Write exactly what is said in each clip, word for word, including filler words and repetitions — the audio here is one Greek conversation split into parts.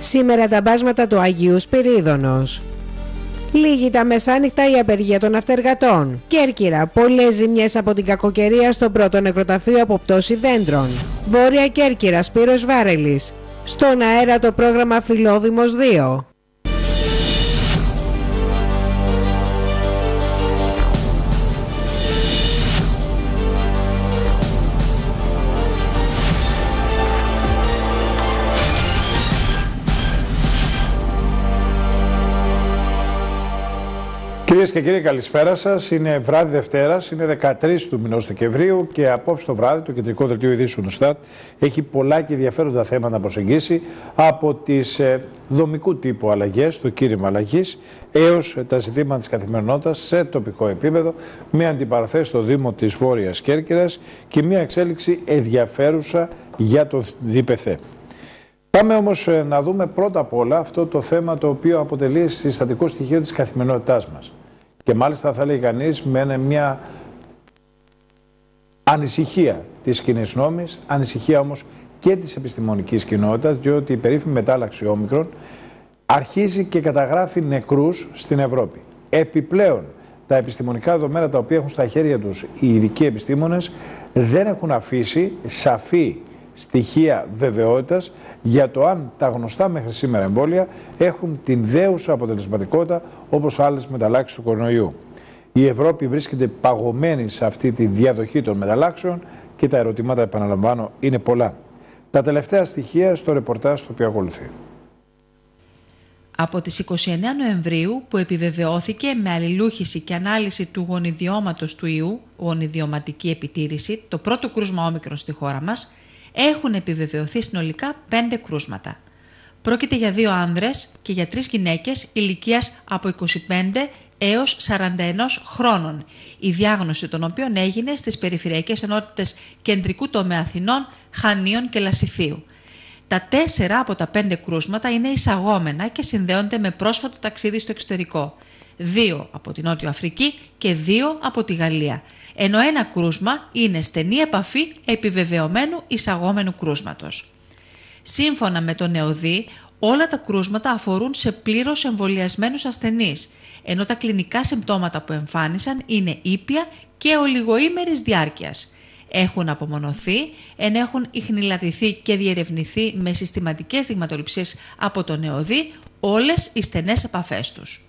Σήμερα τα μπάσματα του Αγίου Σπυρίδωνος. Λίγη τα μεσάνυχτα η απεργία των αυτεργατών. Κέρκυρα, πολλές ζημιές από την κακοκαιρία στο πρώτο νεκροταφείο από πτώση δέντρων. Βόρεια Κέρκυρα, Σπύρος Βάρελης. Στον αέρα το πρόγραμμα Φιλόδημος δύο. Κυρίες και κύριοι, καλησπέρα σας. Είναι βράδυ Δευτέρας, είναι δεκατρείς του μηνός Δεκεμβρίου και απόψε το βράδυ το κεντρικό δελτίο ειδήσεων του ΣΤΑΡΤ έχει πολλά και ενδιαφέροντα θέματα να προσεγγίσει, από τις ε, δομικού τύπου αλλαγές, το κήρυγμα αλλαγής, έως ε, τα ζητήματα της καθημερινότητας σε τοπικό επίπεδο, με αντιπαραθέσεις στο Δήμο της Βόρειας Κέρκυρας και μια εξέλιξη ενδιαφέρουσα για το ΔΠΘ. Πάμε όμως ε, να δούμε πρώτα απ' όλα αυτό το θέμα το οποίο αποτελεί συστατικό στοιχείο της καθημερινότητάς μας. Και μάλιστα θα λέει κανείς με μια ανησυχία της κοινής νόμης, ανησυχία όμως και της επιστημονικής κοινότητας, διότι η περίφημη μετάλλαξη όμικρον αρχίζει και καταγράφει νεκρούς στην Ευρώπη. Επιπλέον, τα επιστημονικά δεδομένα τα οποία έχουν στα χέρια τους οι ειδικοί επιστήμονες δεν έχουν αφήσει σαφή στοιχεία βεβαιότητας για το αν τα γνωστά μέχρι σήμερα εμβόλια έχουν την δέουσα αποτελεσματικότητα όπως άλλες μεταλλάξεις του κορονοϊού. Η Ευρώπη βρίσκεται παγωμένη σε αυτή τη διαδοχή των μεταλλάξεων και τα ερωτήματα, επαναλαμβάνω, είναι πολλά. Τα τελευταία στοιχεία στο ρεπορτάζ το οποίο ακολουθεί. Από τις είκοσι εννέα Νοεμβρίου, που επιβεβαιώθηκε με αλληλούχηση και ανάλυση του γονιδιώματος του ιού, γονιδιωματική επιτήρηση, το πρώτο κρούσμα όμικρον στη χώρα μας, έχουν επιβεβαιωθεί συνολικά πέντε κρούσματα. Πρόκειται για δύο άνδρες και για τρεις γυναίκες ηλικίας από είκοσι πέντε έως σαράντα ένα χρόνων, η διάγνωση των οποίων έγινε στις περιφερειακές ενότητες κεντρικού τομέα Αθηνών, Χανίων και Λασιθίου. Τα τέσσερα από τα πέντε κρούσματα είναι εισαγόμενα και συνδέονται με πρόσφατο ταξίδι στο εξωτερικό. Δύο από την Νότιο Αφρική και δύο από τη Γαλλία. Ενώ ένα κρούσμα είναι στενή επαφή επιβεβαιωμένου εισαγόμενου κρούσματος. Σύμφωνα με τον ΕΟΔΗ, όλα τα κρούσματα αφορούν σε πλήρως εμβολιασμένους ασθενείς, ενώ τα κλινικά συμπτώματα που εμφάνισαν είναι ήπια και ολιγοήμερης διάρκειας. Έχουν απομονωθεί, ενώ έχουν ιχνηλατηθεί και διερευνηθεί με συστηματικές δειγματοληψίες από τον ΕΟΔΗ όλες οι στενές επαφές τους.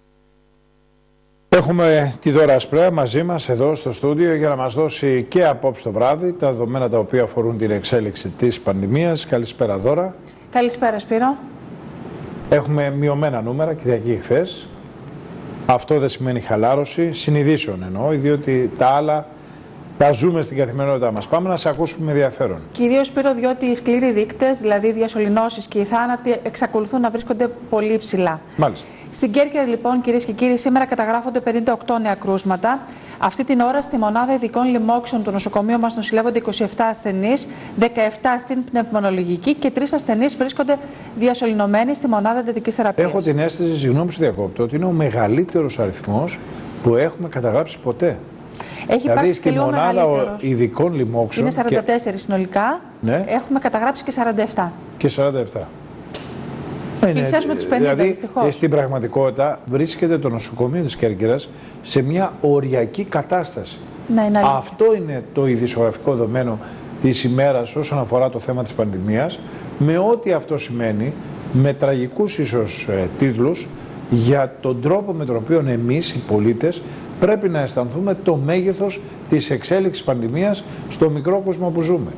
Έχουμε τη Δώρα Ασπρέα μαζί μας εδώ στο στούντιο για να μας δώσει και απόψε το βράδυ τα δεδομένα τα οποία αφορούν την εξέλιξη της πανδημίας. Καλησπέρα Δώρα. Καλησπέρα Σπύρο. Έχουμε μειωμένα νούμερα, Κυριακή χθες. Αυτό δεν σημαίνει χαλάρωση, συνειδήσεων εννοώ, διότι τα άλλα τα ζούμε στην καθημερινότητά μας. Πάμε να σε ακούσουμε με ενδιαφέρον. Κυρίως Σπύρο, διότι οι σκληροί δείκτες, δηλαδή οι διασωληνώσεις και οι θάνατοι, εξακολουθούν να βρίσκονται πολύ ψηλά. Μάλιστα. Στην Κέρκυρα, λοιπόν, κυρίες και κύριοι, σήμερα καταγράφονται πενήντα οκτώ νέα κρούσματα. Αυτή την ώρα στη μονάδα ειδικών λοιμόξεων του νοσοκομείου μας νοσηλεύονται είκοσι επτά ασθενείς, δεκαεπτά στην πνευμονολογική και τρεις ασθενείς βρίσκονται διασωληνωμένοι στη μονάδα εντατικής θεραπείας. Έχω την αίσθηση, συγγνώμη που διακόπτω, ότι είναι ο μεγαλύτερος αριθμός που έχουμε καταγράψει ποτέ. Έχει δηλαδή στη μονάδα ο ειδικών λοιμόξεων. Είναι σαράντα τέσσερα και... συνολικά. Ναι. Έχουμε καταγράψει και σαράντα επτά. Και σαράντα επτά. Πλησιάζουμε τους πενήντα, δηλαδή, δυστυχώς. Στην πραγματικότητα βρίσκεται το νοσοκομείο της Κέρκυρας σε μια οριακή κατάσταση. Ναι, είναι αυτό είναι το ειδησιογραφικό δεδομένο της ημέρας όσον αφορά το θέμα της πανδημίας, με ό,τι αυτό σημαίνει, με τραγικούς ίσως ε, τίτλους για τον τρόπο με τον οποίο εμείς οι πολίτες πρέπει να αισθανθούμε το μέγεθος της εξέλιξης πανδημίας στο μικρό κόσμο που ζούμε.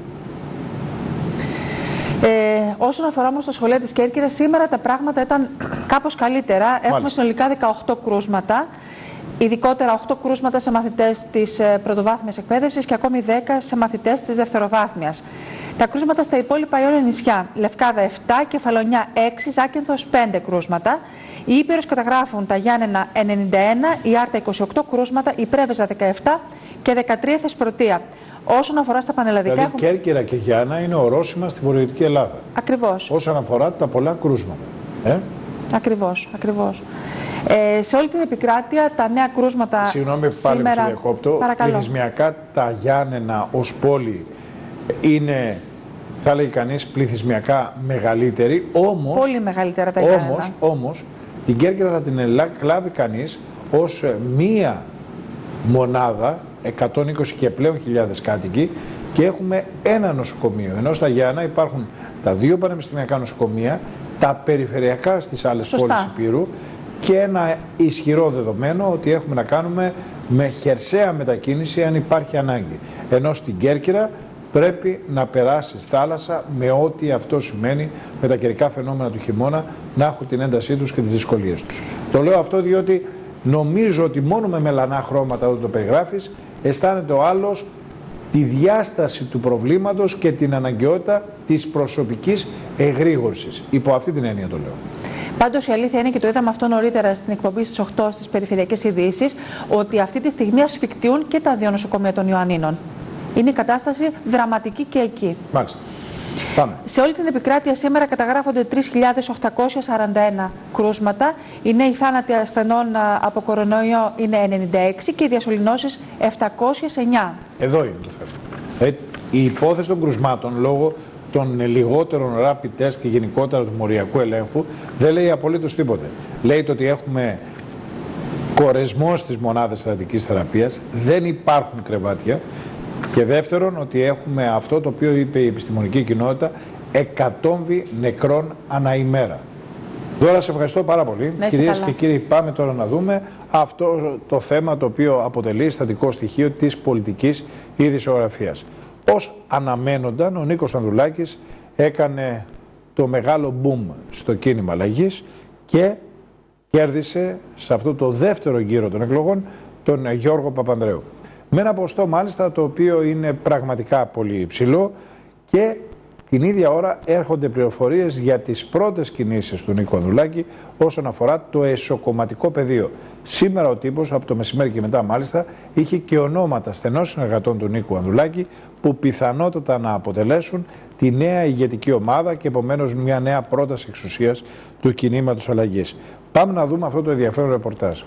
Ε, όσον αφορά όμως τα σχολεία της Κέρκυρας, σήμερα τα πράγματα ήταν κάπως καλύτερα. Έχουμε Μάλιστα. συνολικά δεκαοκτώ κρούσματα, ειδικότερα οκτώ κρούσματα σε μαθητές της ε, πρωτοβάθμιας εκπαίδευσης και ακόμη δέκα σε μαθητές της δευτεροβάθμιας. Τα κρούσματα στα υπόλοιπα Ιόνια νησιά, Λευκάδα επτά, Κεφαλονιά έξι, Ζάκυνθος πέντε κρούσματα. Οι Ήπειρος καταγράφουν τα Γιάννενα ενενήντα ένα, η Άρτα είκοσι οκτώ κρούσματα, η Πρέβεζα δεκαεπτά και δεκατρία Θεσπρωτεία. Όσον αφορά στα πανελλαδικά. Δηλαδή, έχουμε... Κέρκυρα και Γιάννα είναι ορόσημα στη βορειοδυτική Ελλάδα. Ακριβώς. Όσον αφορά τα πολλά κρούσματα. Ε? Ακριβώς, ακριβώς. Ε, σε όλη την επικράτεια τα νέα κρούσματα. Συγγνώμη πάλι σήμερα... που σε διακόπτω. Πληθυσμιακά τα Γιάννενα ως πόλη είναι θα έλεγε κανείς πληθυσμιακά μεγαλύτερη, όμως, πολύ μεγαλύτερα τα όμως, όμως την Κέρκυρα θα την εκλάβει κανείς ως μία μονάδα, εκατόν είκοσι και πλέον χιλιάδες κάτοικοι, και έχουμε ένα νοσοκομείο. Ενώ στα Γιάννα υπάρχουν τα δύο πανεπιστημιακά νοσοκομεία, τα περιφερειακά στις άλλες Σωστά. πόλεις Υπήρου και ένα ισχυρό δεδομένο ότι έχουμε να κάνουμε με χερσαία μετακίνηση αν υπάρχει ανάγκη. Ενώ στην Κέρκυρα πρέπει να περάσει θάλασσα με ό,τι αυτό σημαίνει, με τα καιρικά φαινόμενα του χειμώνα, να έχουν την έντασή τους και τις δυσκολίες τους. Το λέω αυτό διότι νομίζω ότι μόνο με μελανά χρώματα όταν το περιγράφεις, αισθάνεται ο άλλος τη διάσταση του προβλήματος και την αναγκαιότητα της προσωπικής εγρήγορσης. Υπό αυτή την έννοια το λέω. Πάντως η αλήθεια είναι, και το είδαμε αυτό νωρίτερα στην εκπομπή στις οκτώ στις περιφερειακές ειδήσεις, ότι αυτή τη στιγμή ασφικτιούν και τα δύο νοσοκομεία των Ιωαννίνων. Είναι η κατάσταση δραματική και εκεί. Μάλιστα. Πάμε. Σε όλη την επικράτεια σήμερα καταγράφονται τρεις χιλιάδες οκτακόσια σαράντα ένα κρούσματα. Οι νέοι θάνατοι ασθενών από κορονοϊό είναι ενενήντα έξι και οι διασωληνώσεις επτακόσιες εννιά. Εδώ είναι το θέμα. Ε, η υπόθεση των κρουσμάτων λόγω των λιγότερων rapid test και γενικότερα του μοριακού ελέγχου δεν λέει απολύτως τίποτε. Λέει το ότι έχουμε κορεσμό στις μονάδες θεραπευτικής θεραπείας, δεν υπάρχουν κρεβάτια, και δεύτερον ότι έχουμε αυτό το οποίο είπε η επιστημονική κοινότητα, εκατόμβη νεκρών ανά ημέρα. Δώρα, σε ευχαριστώ πάρα πολύ. Κυρίες και κύριοι, πάμε τώρα να δούμε αυτό το θέμα το οποίο αποτελεί συστατικό στοιχείο της πολιτικής ειδησιογραφίας. Ως αναμένονταν, ο Νίκος Ανδρουλάκης έκανε το μεγάλο boom στο κίνημα αλλαγής και κέρδισε σε αυτό το δεύτερο γύρο των εκλογών τον Γιώργο Παπανδρέου. Με ένα ποστό μάλιστα το οποίο είναι πραγματικά πολύ υψηλό, και την ίδια ώρα έρχονται πληροφορίες για τις πρώτες κινήσεις του Νίκου Ανδρουλάκη όσον αφορά το εσωκομματικό πεδίο. Σήμερα ο τύπος, από το μεσημέρι και μετά μάλιστα, είχε και ονόματα στενών συνεργατών του Νίκου Ανδρουλάκη που πιθανότατα να αποτελέσουν τη νέα ηγετική ομάδα και επομένως μια νέα πρόταση εξουσίας του κινήματος αλλαγής. Πάμε να δούμε αυτό το ενδιαφέρον ρεπορτάζ.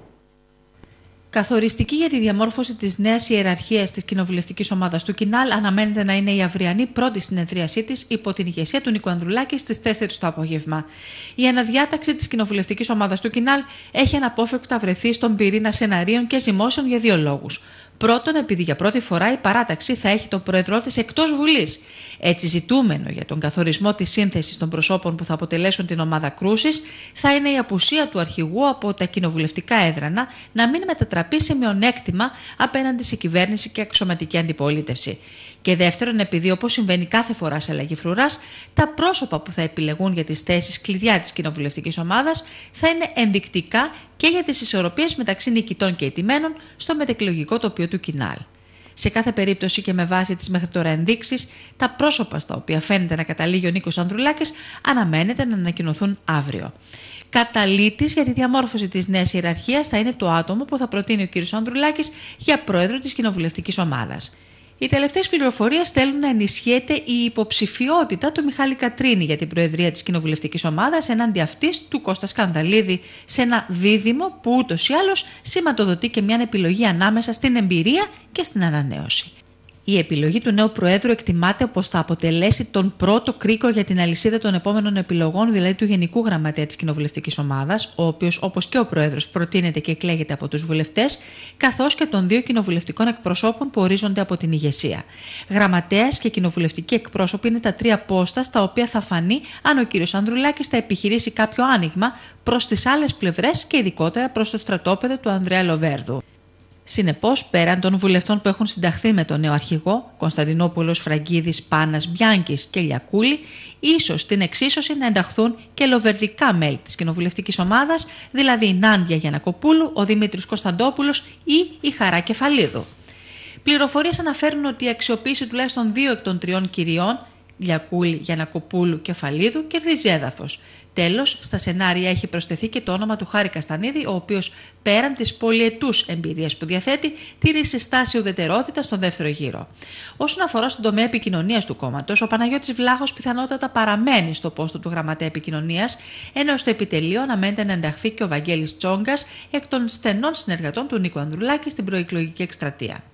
Καθοριστική για τη διαμόρφωση της νέας ιεραρχίας της κοινοβουλευτικής ομάδας του Κινάλ αναμένεται να είναι η αυριανή πρώτη συνεδρίασή της υπό την ηγεσία του Νίκου Ανδρουλάκη στις τέσσερις το απόγευμα. Η αναδιάταξη της κοινοβουλευτικής ομάδας του Κινάλ έχει αναπόφευκτα βρεθεί στον πυρήνα σεναρίων και ζυμώσεων για δύο λόγους. Πρώτον, επειδή για πρώτη φορά η παράταξη θα έχει τον πρόεδρό της εκτός Βουλής. Έτσι, ζητούμενο για τον καθορισμό της σύνθεσης των προσώπων που θα αποτελέσουν την ομάδα κρούσης θα είναι η απουσία του αρχηγού από τα κοινοβουλευτικά έδρανα να μην μετατραπεί σε μειονέκτημα απέναντι σε κυβέρνηση και αξιωματική αντιπολίτευση. Και δεύτερον, επειδή όπως συμβαίνει κάθε φορά σε αλλαγή φρουράς, τα πρόσωπα που θα επιλεγούν για τις θέσεις κλειδιά της κοινοβουλευτικής ομάδας θα είναι ενδεικτικά και για τις ισορροπίες μεταξύ νικητών και ηττημένων στο μετεκλογικό τοπίο του Κινάλ. Σε κάθε περίπτωση και με βάση τις μέχρι τώρα ενδείξεις, τα πρόσωπα στα οποία φαίνεται να καταλήγει ο Νίκος Ανδρουλάκης αναμένεται να ανακοινωθούν αύριο. Καταλήτης για τη διαμόρφωση της νέας ιεραρχίας θα είναι το άτομο που θα προτείνει ο κ. Ανδρουλάκης για πρόεδρο της κοινοβουλευτικής ομάδας. Οι τελευταίες πληροφορίες θέλουν να ενισχύεται η υποψηφιότητα του Μιχάλη Κατρίνη για την προεδρία της κοινοβουλευτικής ομάδας εναντί αυτής του Κώστα Σκανδαλίδη, σε ένα δίδυμο που ούτως ή άλλως σηματοδοτεί και μια επιλογή ανάμεσα στην εμπειρία και στην ανανέωση. Η επιλογή του νέου Προέδρου εκτιμάται πως θα αποτελέσει τον πρώτο κρίκο για την αλυσίδα των επόμενων επιλογών, δηλαδή του Γενικού Γραμματέα της Κοινοβουλευτικής Ομάδας, ο οποίος, όπως και ο Πρόεδρος, προτείνεται και εκλέγεται από τους βουλευτές, καθώς και των δύο κοινοβουλευτικών εκπροσώπων που ορίζονται από την ηγεσία. Γραμματέας και κοινοβουλευτικοί εκπρόσωποι είναι τα τρία πόστα στα οποία θα φανεί αν ο κ. Ανδρουλάκης θα επιχειρήσει κάποιο άνοιγμα προς τις άλλες πλευρές και ειδικότερα προς το στρατόπεδο του Ανδρέα Λοβέρδου. Συνεπώς, πέραν των βουλευτών που έχουν συνταχθεί με τον νέο αρχηγό, Κωνσταντινόπουλος, Φραγκίδης, Πάνας, Μπιάνκης και Λιακούλη, ίσως στην εξίσωση να ενταχθούν και λοβερδικά μέλη της κοινοβουλευτικής ομάδας, δηλαδή η Νάντια Γιαννακοπούλου, ο Δημήτρης Κωνσταντόπουλος ή η Χαρά Κεφαλίδου. Πληροφορίες αναφέρουν ότι η αξιοποίηση τουλάχιστον δύο εκ των τριών κυριών, Λιακούλη, Γιαννακοπούλου, Κεφαλίδου, κερδίζει έδαφος. Τέλος, στα σενάρια έχει προσθεθεί και το όνομα του Χάρη Καστανίδη, ο οποίος πέραν της πολυετούς εμπειρίας που διαθέτει, τήρησε στάση ουδετερότητα στον δεύτερο γύρο. Όσον αφορά στον τομέα επικοινωνίας του κόμματος, ο Παναγιώτης Βλάχος πιθανότατα παραμένει στο πόστο του γραμματέα επικοινωνίας, ενώ στο επιτελείο αναμένεται να ενταχθεί και ο Βαγγέλης Τσόγκας, εκ των στενών συνεργατών του Νίκου Ανδρουλάκη στην προεκλογική εκστρατεία.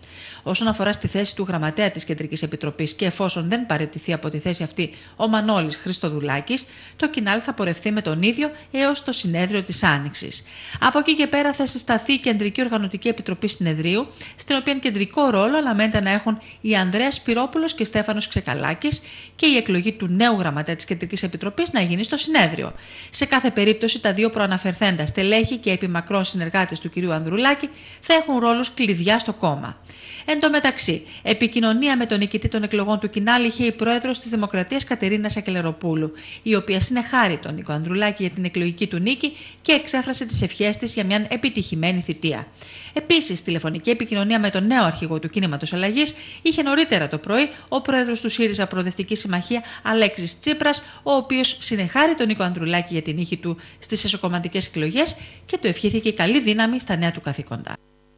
Όσον αφορά στη θέση του γραμματέα της Κεντρικής Επιτροπής και εφόσον δεν παραιτηθεί από τη θέση αυτή ο Μανώλης Χριστοδουλάκης, το Κινάλ θα πορευτεί με τον ίδιο έως το συνέδριο της Άνοιξης. Από εκεί και πέρα θα συσταθεί η Κεντρική Οργανωτική Επιτροπή Συνεδρίου, στην οποία κεντρικό ρόλο αναμένεται να έχουν η Ανδρέας Σπυρόπουλος και Στέφανος Ξεκαλάκης και η εκλογή του νέου γραμματέα της Κεντρικής Επιτροπής να γίνει στο συνέδριο. Σε κάθε περίπτωση, τα δύο προαναφερθέντα στελέχη και επιμακρών συνεργάτες του κ. Ανδρουλάκη θα έχουν ρόλους κλειδιά στο κόμμα. Εν τω μεταξύ, επικοινωνία με τον νικητή των εκλογών του Κινάλ είχε η πρόεδρος της Δημοκρατίας Κατερίνα Σακελεροπούλου, η οποία συνεχάρη τον Νίκο Ανδρουλάκη για την εκλογική του νίκη και εξέφρασε τις ευχές της για μια επιτυχημένη θητεία. Επίσης, τηλεφωνική επικοινωνία με τον νέο αρχηγό του Κίνηματος Αλλαγής είχε νωρίτερα το πρωί ο πρόεδρος του ΣΥΡΙΖΑ Προοδευτική Συμμαχία Αλέξης Τσίπρας, ο οποίος συνεχάρη τον Νίκο Ανδρουλάκη για την νίκη του στις εσωκομματικές εκλογές και του ευχήθηκε καλή δύναμη στα νέα του καθήκοντα.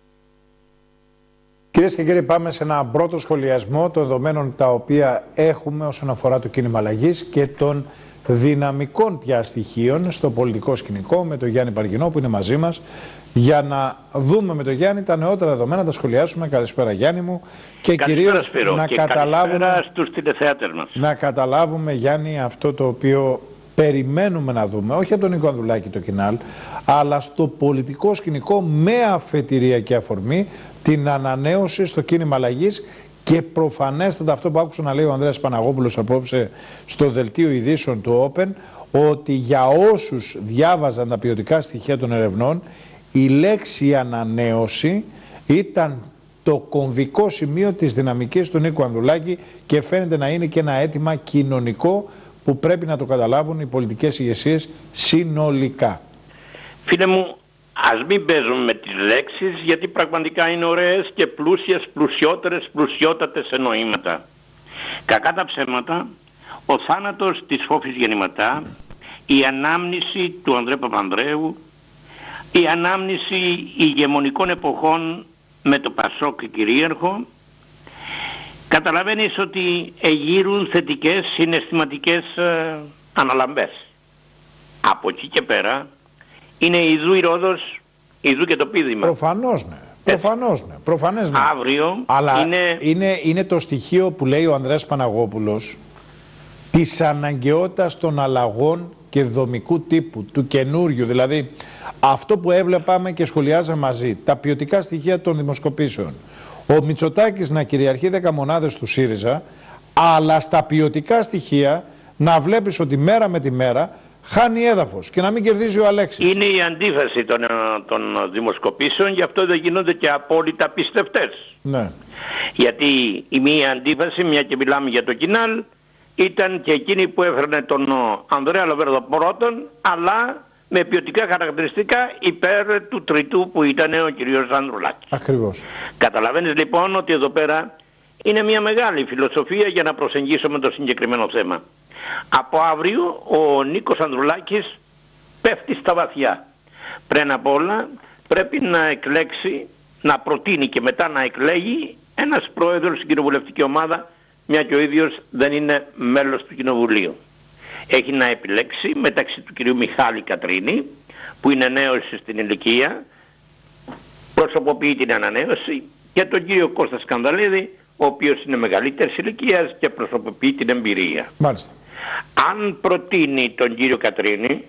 Κυρίες και κύριοι, πάμε σε ένα πρώτο σχολιασμό των δεδομένων τα οποία έχουμε όσον αφορά το κίνημα αλλαγής και των δυναμικών πια στοιχείων στο πολιτικό σκηνικό με τον Γιάννη Παργινό που είναι μαζί μας για να δούμε με τον Γιάννη τα νεότερα δεδομένα, τα σχολιάσουμε. Καλησπέρα Γιάννη μου και κυρίως Σπύρο, να, και καταλάβουμε, στους τηλεθεάτες μας. να καταλάβουμε Γιάννη αυτό το οποίο περιμένουμε να δούμε, όχι από τον Νίκο Ανδρουλάκη το Κινάλ, αλλά στο πολιτικό σκηνικό με αφετηρία και αφορμή την ανανέωση στο κίνημα αλλαγής και προφανέστατα αυτό που άκουσα να λέει ο Ανδρέας Παναγόπουλος απόψε στο δελτίο ειδήσεων του Open, ότι για όσους διάβαζαν τα ποιοτικά στοιχεία των ερευνών, η λέξη ανανέωση ήταν το κομβικό σημείο της δυναμικής του Νίκου Ανδρουλάκη και φαίνεται να είναι και ένα αίτημα κοινωνικό που πρέπει να το καταλάβουν οι πολιτικές ηγεσίες συνολικά. Φίλε μου, ας μην παίζουμε με τις λέξεις, γιατί πραγματικά είναι ωραίες και πλούσιες, πλουσιότερες, πλουσιότατες εννοήματα. Κακά τα ψέματα, ο θάνατος της Φόφης Γεννηματά, η ανάμνηση του Ανδρέα Παπανδρέου, η ανάμνηση ηγεμονικών εποχών με το Πασόκ κυρίαρχο, καταλαβαίνεις ότι εγείρουν θετικές συναισθηματικές ε, αναλαμπές. Από εκεί και πέρα είναι ιδού η Ρόδος, ιδού και το πείδημα. Προφανώς ναι. Προφανώς ναι. Προφανές ναι. Αύριο αλλά είναι... είναι... είναι το στοιχείο που λέει ο Ανδρέας Παναγόπουλος της αναγκαιότητας των αλλαγών και δομικού τύπου, του καινούριου. Δηλαδή αυτό που έβλεπαμε και σχολιάζαμε μαζί, τα ποιοτικά στοιχεία των δημοσκοπήσεων. Ο Μητσοτάκης να κυριαρχεί δέκα μονάδες του ΣΥΡΙΖΑ, αλλά στα ποιοτικά στοιχεία να βλέπεις ότι μέρα με τη μέρα χάνει έδαφος και να μην κερδίζει ο Αλέξης. Είναι η αντίφαση των, των δημοσκοπήσεων, γι' αυτό δεν γίνονται και απόλυτα πιστευτές. Ναι. Γιατί η μία αντίφαση, μια και μιλάμε για το Κινάλ, ήταν και εκείνη που έφερνε τον Ανδρέα Λοβέρδο πρώτον, αλλά με ποιοτικά χαρακτηριστικά υπέρ του τριτού που ήταν ο κ. Ανδρουλάκης. Ακριβώς. Καταλαβαίνεις λοιπόν ότι εδώ πέρα είναι μια μεγάλη φιλοσοφία για να προσεγγίσουμε το συγκεκριμένο θέμα. Από αύριο ο Νίκος Ανδρουλάκης πέφτει στα βαθιά. Πριν απ' όλα πρέπει να εκλέξει, να προτείνει και μετά να εκλέγει ένας πρόεδρος στην κοινοβουλευτική ομάδα, μια και ο ίδιος δεν είναι μέλος του Κοινοβουλίου. Έχει να επιλέξει μεταξύ του κυρίου Μιχάλη Κατρίνη, που είναι νέος στην ηλικία, προσωποποιεί την ανανέωση, και τον κύριο Κώστα Σκανδαλίδη, ο οποίος είναι μεγαλύτερης ηλικίας και προσωποποιεί την εμπειρία. Μάλιστα. Αν προτείνει τον κύριο Κατρίνη,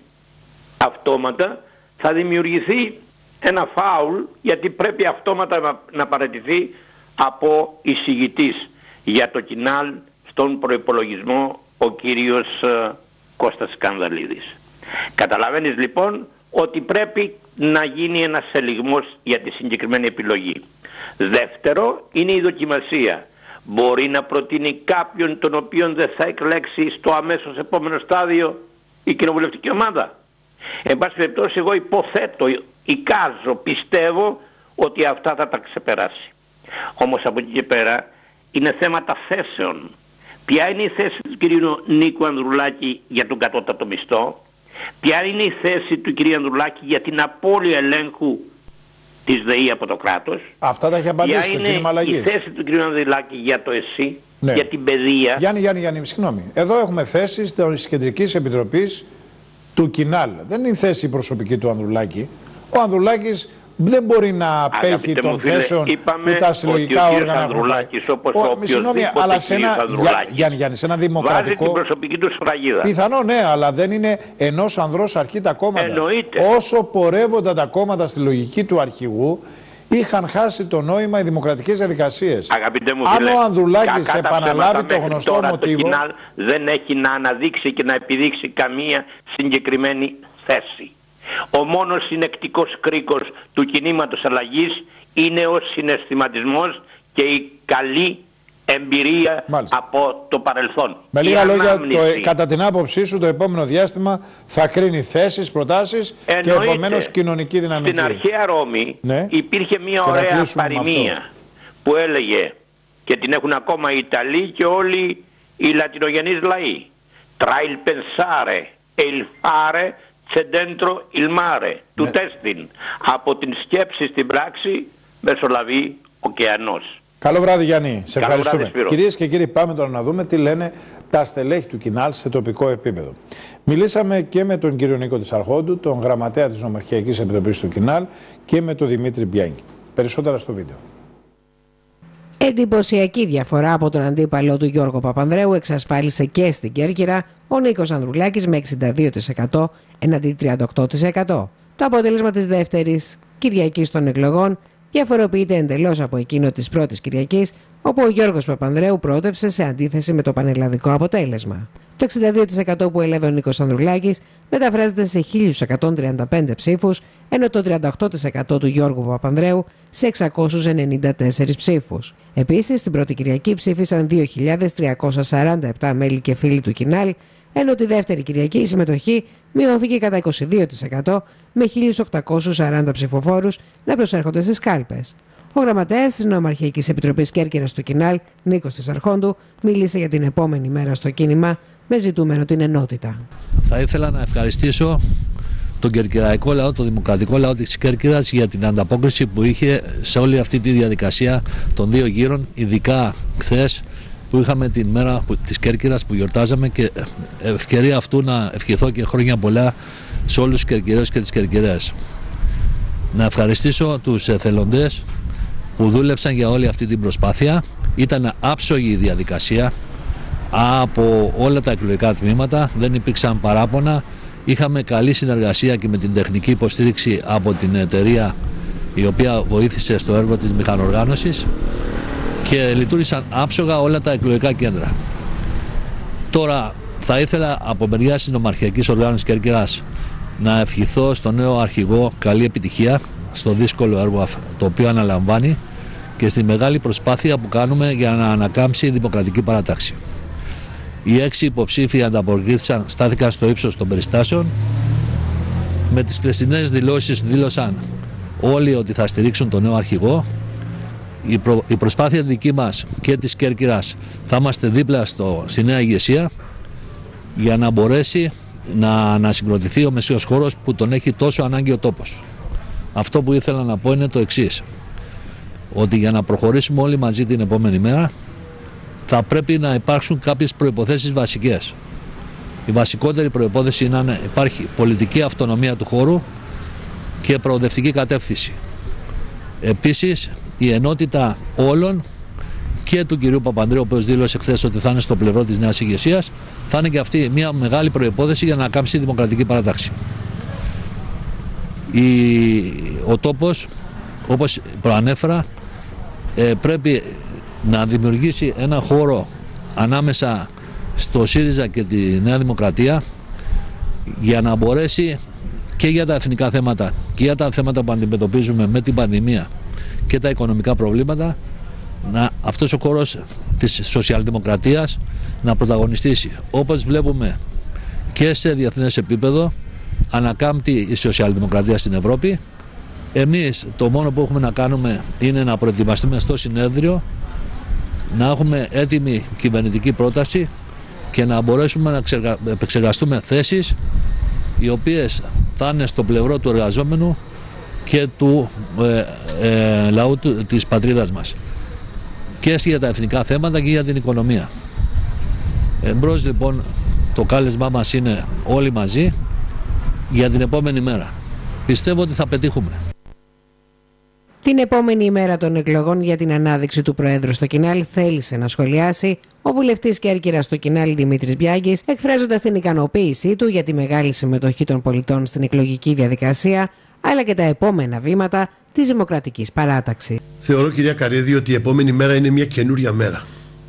αυτόματα θα δημιουργηθεί ένα φάουλ, γιατί πρέπει αυτόματα να παραιτηθεί από εισηγητής για το Κινάλ στον προϋπολογισμό ο κύριος Κώστας Σκανδαλίδης. Καταλαβαίνεις λοιπόν ότι πρέπει να γίνει ένας ελιγμός για τη συγκεκριμένη επιλογή. Δεύτερο είναι η δοκιμασία. Μπορεί να προτείνει κάποιον τον οποίον δεν θα εκλέξει στο αμέσως επόμενο στάδιο η κοινοβουλευτική ομάδα. Εν πάση περιπτώσει, εγώ υποθέτω, εικάζω, πιστεύω ότι αυτά θα τα ξεπεράσει. Όμως από εκεί και πέρα είναι θέματα θέσεων. Ποια είναι η θέση του κυρίου Νίκου Ανδρουλάκη για τον κατώτατο μισθό, ποια είναι η θέση του κυρίου Ανδρουλάκη για την απώλεια ελέγχου της ΔΕΗ από το κράτος. Αυτά τα έχει απαντήσει ποια το κίνημα αλλαγής. Είναι η θέση του κυρίου Ανδρουλάκη για το ΕΣΥ, ναι, για την παιδεία. Γιάννη, Γιάννη, Γιάννη, συγγνώμη. Εδώ έχουμε θέσεις της Κεντρικής Επιτροπής του Κινάλ. Δεν είναι η θέση προσωπική του Ανδρουλάκη. Ο Ανδρουλάκης δεν μπορεί να απέχει των θέσεων που τα συλλογικά όργανα έχουν. Συγγνώμη, αλλά σε ένα, Γιάννη, Γιάννη, σε ένα δημοκρατικό... Βάζει την προσωπική του σφραγίδα. Πιθανό, ναι, αλλά δεν είναι ενός ανδρός αρχή τα κόμματα. Εννοείται. Όσο πορεύονταν τα κόμματα στη λογική του αρχηγού, είχαν χάσει το νόημα οι δημοκρατικές διαδικασίες. Αγαπητέ μου Αν φίλε, ο Ανδρουλάκης επαναλάβει το γνωστό τώρα μοτίβο... Το κοινάλ δεν έχει να αναδείξει και να επιδείξει καμία συγκεκριμένη θέση. Ο μόνος συνεκτικός κρίκος του κινήματος αλλαγής είναι ο συναισθηματισμός και η καλή εμπειρία Μάλιστα. από το παρελθόν. Με λίγα λόγια, το, κατά την άποψή σου, το επόμενο διάστημα θα κρίνει θέσεις, προτάσεις και επομένως κοινωνική δυναμική. Στην αρχαία Ρώμη ναι. υπήρχε μια ωραία παροιμία που έλεγε, και την έχουν ακόμα οι Ιταλοί και όλοι οι λατινογενείς λαοί, «Tra il pensare e il fare c'è dentro il mare», του τέστην. Από την σκέψη στην πράξη μεσολαβεί ωκεανός. Καλό βράδυ, Γιάννη. Σε Καλό ευχαριστούμε. Κυρίες και κύριοι, πάμε τώρα να δούμε τι λένε τα στελέχη του Κινάλ σε τοπικό επίπεδο. Μιλήσαμε και με τον κύριο Νίκο Τεσαρχόντου, τον γραμματέα της Νομαρχιακής Επιτροπής του Κινάλ, και με τον Δημήτρη Μπιάνκη. Περισσότερα στο βίντεο. Εντυπωσιακή διαφορά από τον αντίπαλο του Γιώργο Παπανδρέου εξασφάλισε και στην Κέρκυρα ο Νίκος Ανδρουλάκης με εξήντα δύο τοις εκατό εναντί τριάντα οκτώ τοις εκατό. Το αποτέλεσμα της δεύτερης Κυριακής των εκλογών διαφοροποιείται εντελώς από εκείνο της πρώτης Κυριακής, όπου ο Γιώργος Παπανδρέου πρότευσε σε αντίθεση με το πανελλαδικό αποτέλεσμα. Το εξήντα δύο τοις εκατό που έλαβε ο Νίκος Ανδρουλάκης μεταφράζεται σε χίλιους εκατόν τριάντα πέντε ψήφους, ενώ το τριάντα οκτώ τοις εκατό του Γιώργου Παπανδρέου σε εξακόσιους ενενήντα τέσσερις ψήφους. Επίσης, στην πρώτη Κυριακή ψήφισαν δύο χιλιάδες τριακόσια σαράντα επτά μέλη και φίλοι του Κινάλ, ενώ τη δεύτερη Κυριακή η συμμετοχή μειώθηκε κατά είκοσι δύο τοις εκατό με χίλιους οκτακόσιους σαράντα ψηφοφόρους να προσέρχονται στις κάλπες. Ο γραμματέας της Νομαρχιακής Επιτροπής Κέρκυρας του Κινάλ, Νίκος Τεσαρχόντου, μίλησε για την επόμενη μέρα στο κίνημα με ζητούμενο την ενότητα. Θα ήθελα να ευχαριστήσω τον κερκυραϊκό λαό, τον δημοκρατικό λαό της Κέρκυρας για την ανταπόκριση που είχε σε όλη αυτή τη διαδικασία των δύο γύρων, ειδικά χθες που είχαμε την μέρα της Κέρκυρας που γιορτάζαμε, και ευκαιρία αυτού να ευχηθώ και χρόνια πολλά σε όλους τους Κερκυραίους και τις Κερκυραίες. Να ευχαριστήσω τους εθελοντές που δούλεψαν για όλη αυτή την προσπάθεια. Ήταν άψογη η διαδικασία από όλα τα εκλογικά τμήματα, δεν υπήρξαν παράπονα. Είχαμε καλή συνεργασία και με την τεχνική υποστήριξη από την εταιρεία η οποία βοήθησε στο έργο της μηχανοργάνωσης και λειτουργήσαν άψογα όλα τα εκλογικά κέντρα. Τώρα θα ήθελα από μεριά της Νομαρχιακής Οργάνωσης Κέρκυρας να ευχηθώ στο νέο αρχηγό καλή επιτυχία στο δύσκολο έργο το οποίο αναλαμβάνει και στη μεγάλη προσπάθεια που κάνουμε για να ανακάμψει η δημοκρατική παράταξη. Οι έξι υποψήφοι ανταποκρίθησαν, στάθηκαν στο ύψος των περιστάσεων. Με τις χθεσινές δηλώσεις δήλωσαν όλοι ότι θα στηρίξουν τον νέο αρχηγό. Η, προ, η προσπάθεια δική μας και της Κέρκυρας θα είμαστε δίπλα στο, στη νέα ηγεσία για να μπορέσει να ανασυγκροτηθεί ο μεσαίος χώρος που τον έχει τόσο ανάγκη ο τόπος. Αυτό που ήθελα να πω είναι το εξής, ότι για να προχωρήσουμε όλοι μαζί την επόμενη μέρα θα πρέπει να υπάρξουν κάποιες προϋποθέσεις βασικές. Η βασικότερη προϋπόθεση είναι να υπάρχει πολιτική αυτονομία του χώρου και προοδευτική κατεύθυνση. Επίσης, η ενότητα όλων και του κυρίου Παπανδρέου, ο οποίος δήλωσε χθες ότι θα είναι στο πλευρό της νέας ηγεσίας, θα είναι και αυτή μια μεγάλη προϋπόθεση για να κάμψει η δημοκρατική παράταξη. Η, ο τόπος, όπως προανέφερα, ε, πρέπει να δημιουργήσει ένα χώρο ανάμεσα στο ΣΥΡΙΖΑ και τη Νέα Δημοκρατία για να μπορέσει και για τα εθνικά θέματα και για τα θέματα που αντιμετωπίζουμε με την πανδημία και τα οικονομικά προβλήματα, να, αυτός ο χώρος της σοσιαλδημοκρατίας να πρωταγωνιστήσει. Όπως βλέπουμε και σε διεθνές επίπεδο ανακάμπτει η σοσιαλδημοκρατία στην Ευρώπη. Εμείς το μόνο που έχουμε να κάνουμε είναι να προετοιμαστούμε στο συνέδριο, να έχουμε έτοιμη κυβερνητική πρόταση και να μπορέσουμε να επεξεργαστούμε θέσεις οι οποίες θα είναι στο πλευρό του εργαζόμενου και του ε, ε, λαού του, της πατρίδας μας, και για τα εθνικά θέματα και για την οικονομία. Εμπρός λοιπόν το κάλεσμά μας είναι όλοι μαζί για την επόμενη μέρα. Πιστεύω ότι θα πετύχουμε. Την επόμενη ημέρα των εκλογών για την ανάδειξη του Προέδρου στο Κινάλ θέλησε να σχολιάσει ο βουλευτής Κέρκυρας στο Κινάλ Δημήτρης Μπιάγκης, εκφράζοντας την ικανοποίησή του για τη μεγάλη συμμετοχή των πολιτών στην εκλογική διαδικασία, αλλά και τα επόμενα βήματα της Δημοκρατικής Παράταξης. Θεωρώ, κυρία Καρέδη, ότι η επόμενη μέρα είναι μια καινούρια μέρα.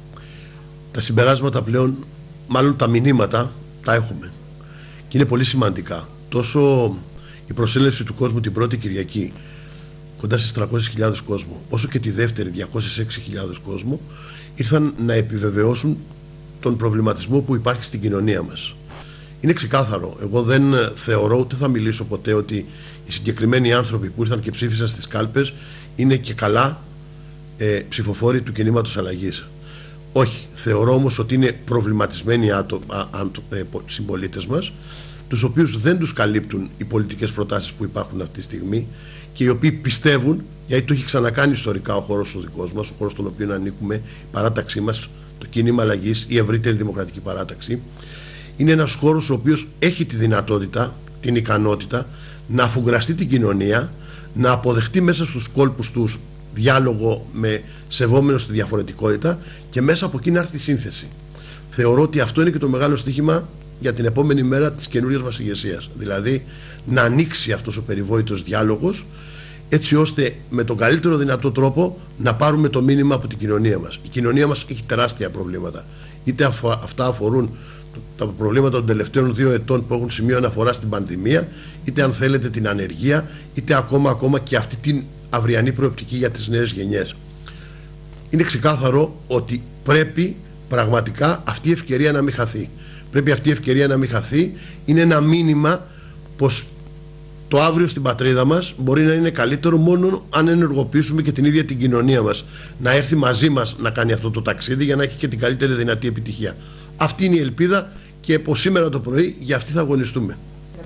Τα συμπεράσματα πλέον, μάλλον τα μηνύματα, τα έχουμε. Και είναι πολύ σημαντικά. Τόσο η προσέλευση του κόσμου την πρώτη Κυριακή, κοντά στις τριακόσιες χιλιάδες κόσμο, όσο και τη δεύτερη, διακόσιες έξι χιλιάδες κόσμο, ήρθαν να επιβεβαιώσουν τον προβληματισμό που υπάρχει στην κοινωνία μας. Είναι ξεκάθαρο. Εγώ δεν θεωρώ, ούτε θα μιλήσω ποτέ, ότι οι συγκεκριμένοι άνθρωποι που ήρθαν και ψήφισαν στις κάλπες είναι και καλά ε, ψηφοφόροι του κινήματος αλλαγής. Όχι. Θεωρώ όμως ότι είναι προβληματισμένοι άτομα, ε, συμπολίτες μας, τους οποίους δεν τους καλύπτουν οι πολιτικές προτάσεις που υπάρχουν αυτή τη στιγμή και οι οποίοι πιστεύουν, γιατί το έχει ξανακάνει ιστορικά ο χώρος ο δικός μας, ο χώρος στον οποίο ανήκουμε, η παράταξή μας, το κίνημα αλλαγής, η ευρύτερη δημοκρατική παράταξη, είναι ένας χώρος ο οποίος έχει τη δυνατότητα, την ικανότητα να αφουγκραστεί την κοινωνία, να αποδεχτεί μέσα στους κόλπους τους διάλογο με σεβόμενο στη διαφορετικότητα και μέσα από εκεί να έρθει η σύνθεση. Θεωρώ ότι αυτό είναι και το μεγάλο στοίχημα για την επόμενη μέρα της καινούριας μας ηγεσίας. Δηλαδή να ανοίξει αυτός ο περιβόητος διάλογος, έτσι ώστε με τον καλύτερο δυνατό τρόπο να πάρουμε το μήνυμα από την κοινωνία μας. Η κοινωνία μας έχει τεράστια προβλήματα. Είτε αυτά αφορούν τα προβλήματα των τελευταίων δύο ετών που έχουν σημείο αναφορά στην πανδημία, είτε αν θέλετε την ανεργία, είτε ακόμα, ακόμα και αυτή την αυριανή προοπτική για τις νέες γενιές. Είναι ξεκάθαρο ότι πρέπει πραγματικά αυτή η ευκαιρία να μην χαθεί. Πρέπει αυτή η ευκαιρία να μην χαθεί. Είναι ένα μήνυμα πως το αύριο στην πατρίδα μας μπορεί να είναι καλύτερο μόνο αν ενεργοποιήσουμε και την ίδια την κοινωνία μας. Να έρθει μαζί μας να κάνει αυτό το ταξίδι για να έχει και την καλύτερη δυνατή επιτυχία. Αυτή είναι η ελπίδα και από σήμερα το πρωί για αυτή θα αγωνιστούμε.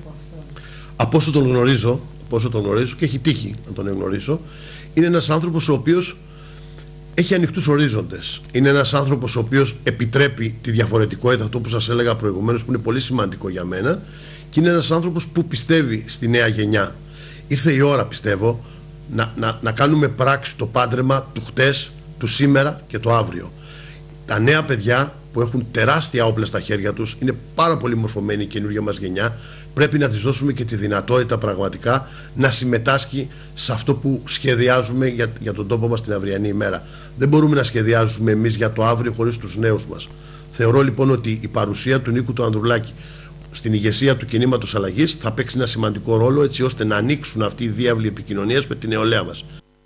Από όσο τον γνωρίζω, από όσο τον γνωρίζω και έχει τύχει να τον γνωρίσω, είναι ένας άνθρωπος ο οποίος έχει ανοιχτούς ορίζοντες. Είναι ένας άνθρωπος ο οποίος επιτρέπει τη διαφορετικότητα, αυτό που σας έλεγα προηγουμένως, που είναι πολύ σημαντικό για μένα, και είναι ένας άνθρωπος που πιστεύει στη νέα γενιά. Ήρθε η ώρα, πιστεύω, να, να, να κάνουμε πράξη το πάντρεμα του χτες, του σήμερα και το αύριο. Τα νέα παιδιά που έχουν τεράστια όπλα στα χέρια τους, είναι πάρα πολύ μορφωμένη η καινούργια μας γενιά, πρέπει να της δώσουμε και τη δυνατότητα πραγματικά να συμμετάσχει σε αυτό που σχεδιάζουμε για, για τον τόπο μας την αυριανή ημέρα. Δεν μπορούμε να σχεδιάζουμε εμείς για το αύριο χωρίς τους νέους μας. Θεωρώ λοιπόν ότι η παρουσία του Νίκου του Ανδρουλάκη στην ηγεσία του κινήματος αλλαγής θα παίξει ένα σημαντικό ρόλο, έτσι ώστε να ανοίξουν αυτοί οι διάβλοι επικοινωνίας με την νεολαία μας.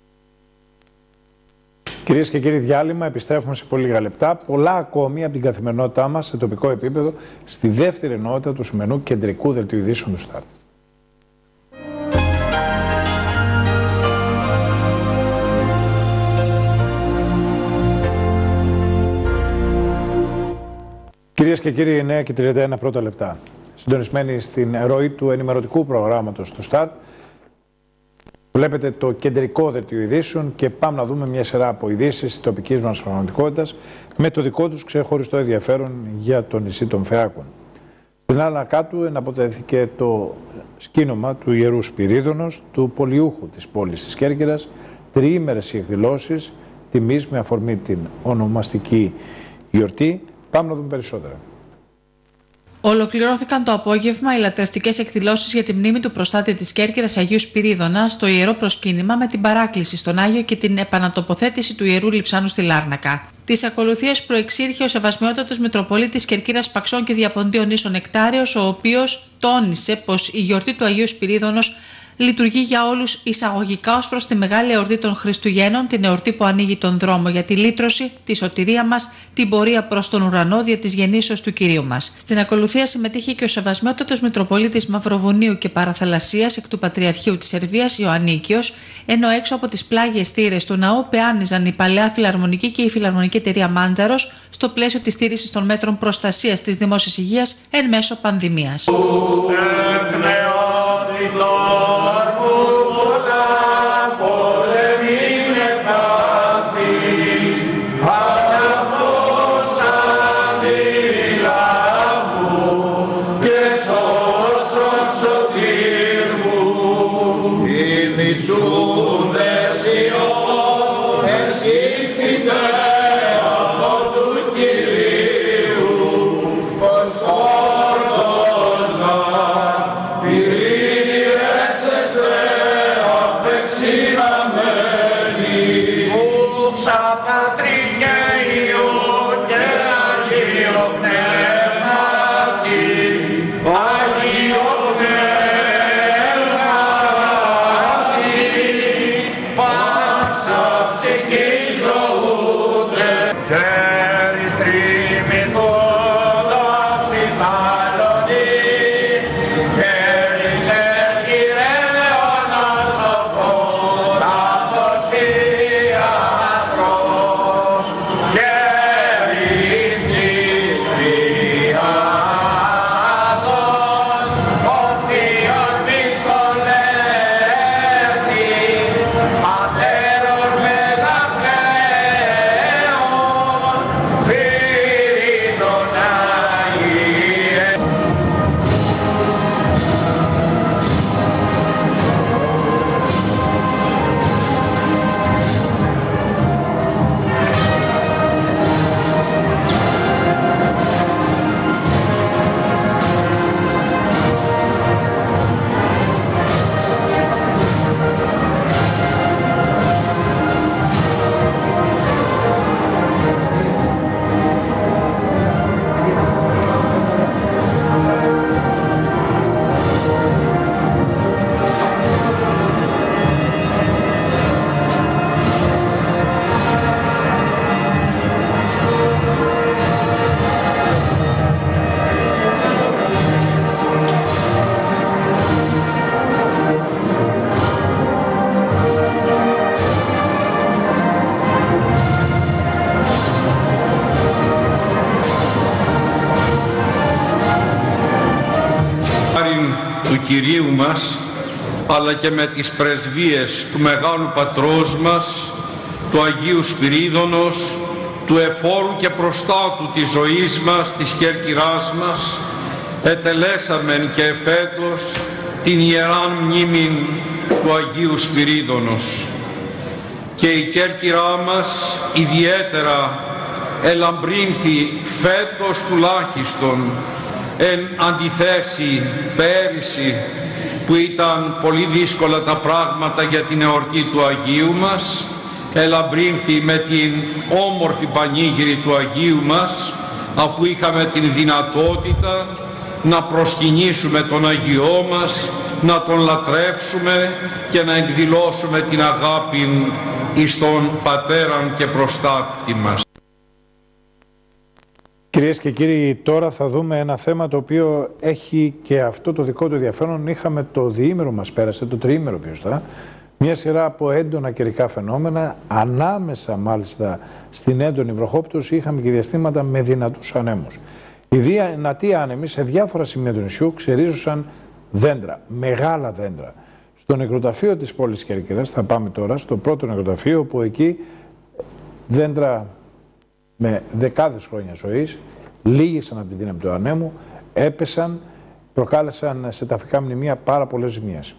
Κυρίες και κύριοι, διάλειμμα, επιστρέφουμε σε πολύ λίγα λεπτά. Πολλά ακόμη από την καθημερινότητά μας σε τοπικό επίπεδο στη δεύτερη ενότητα του σημερινού κεντρικού δελτίου ειδήσεων του Στάρτ. Κυρίες και κύριοι, εννέα και τριάντα ένα πρώτα λεπτά. Συντονισμένοι στην ροή του ενημερωτικού προγράμματος του Στάρτ. Βλέπετε το κεντρικό δελτίο ειδήσεων και πάμε να δούμε μια σειρά από ειδήσεις της τοπικής μας πραγματικότητας με το δικό τους ξεχωριστό ενδιαφέρον για το νησί των Φεάκων. Στην άλλα κάτω εναποτέθηκε το σκήνομα του Ιερού Σπυρίδωνος, του πολιούχου της πόλης της Κέρκυρας, τριήμερες οι εκδηλώσεις τιμής με αφορμή την ονομαστική γιορτή. Πάμε να δούμε περισσότερα. Ολοκληρώθηκαν το απόγευμα οι λατρευτικές εκδηλώσεις για τη μνήμη του προστάτη της Κέρκυρας Αγίου Σπυρίδωνα στο Ιερό Προσκύνημα με την παράκληση στον Άγιο και την επανατοποθέτηση του Ιερού Λειψάνου στη Λάρνακα. Της ακολουθίας προεξήρχε ο Σεβασμιότατος Μητροπολίτης Κερκύρας Παξών και Διαποντίων Νήσων Νεκτάριος, ο οποίος τόνισε πως η γιορτή του Αγίου Σπυρίδωνος λειτουργεί για όλους εισαγωγικά ως προς τη μεγάλη εορτή των Χριστουγέννων, την εορτή που ανοίγει τον δρόμο για τη λύτρωση, τη σωτηρία μας, την πορεία προς τον ουρανό δια της γεννήσεως του Κυρίου μας. Στην ακολουθία συμμετείχε και ο Σεβασμιότατος Μητροπολίτης Μαυροβουνίου και Παραθαλασσίας εκ του Πατριαρχείου της Σερβίας, Ιωαννίκιος, ενώ έξω από τις πλάγιες θύρες του ναού πεάνιζαν η Παλαιά Φιλαρμονική και η Φιλαρμονική Εταιρεία Μάντζαρος στο πλαίσιο της στήρησης των μέτρων προστασίας της δημόσιας υγείας εν μέσω πανδημίας. Μισούντες του Κυρίου μας, αλλά και με τις πρεσβείες του Μεγάλου Πατρός μας, του Αγίου Σπυρίδωνος, του εφόρου και προστάτου της ζωής μας, της Κέρκυράς μας, ετελέσαμεν και εφέτος την Ιεράν μνήμην του Αγίου Σπυρίδωνος. Και η Κέρκυρά μας ιδιαίτερα ελαμπρύνθη φέτος τουλάχιστον, εν αντιθέσει πέρυσι που ήταν πολύ δύσκολα τα πράγματα για την εορτή του Αγίου μας, ελαμπρύνθη με την όμορφη πανήγυρη του Αγίου μας, αφού είχαμε την δυνατότητα να προσκυνήσουμε τον Αγιό μας, να τον λατρεύσουμε και να εκδηλώσουμε την αγάπη εις τον Πατέραν και προστάτη μας. Κυρίες και κύριοι, τώρα θα δούμε ένα θέμα το οποίο έχει και αυτό το δικό του ενδιαφέρον. Είχαμε το διήμερο μας πέρασε, το τριήμερο πιο σωστά, μια σειρά από έντονα καιρικά φαινόμενα, ανάμεσα μάλιστα στην έντονη βροχόπτωση είχαμε και διαστήματα με δυνατούς ανέμους. Οι δυνατοί άνεμοι σε διάφορα σημεία του νησιού ξερίζωσαν δέντρα, μεγάλα δέντρα. Στο νεκροταφείο της πόλης Κέρκυρας, θα πάμε τώρα στο πρώτο νεκροταφείο, όπου εκεί δέντρα με δεκάδες χρόνια ζωής λύγησαν από την δύναμη του ανέμου, έπεσαν, προκάλεσαν σε ταφικά μνημεία πάρα πολλές ζημιές.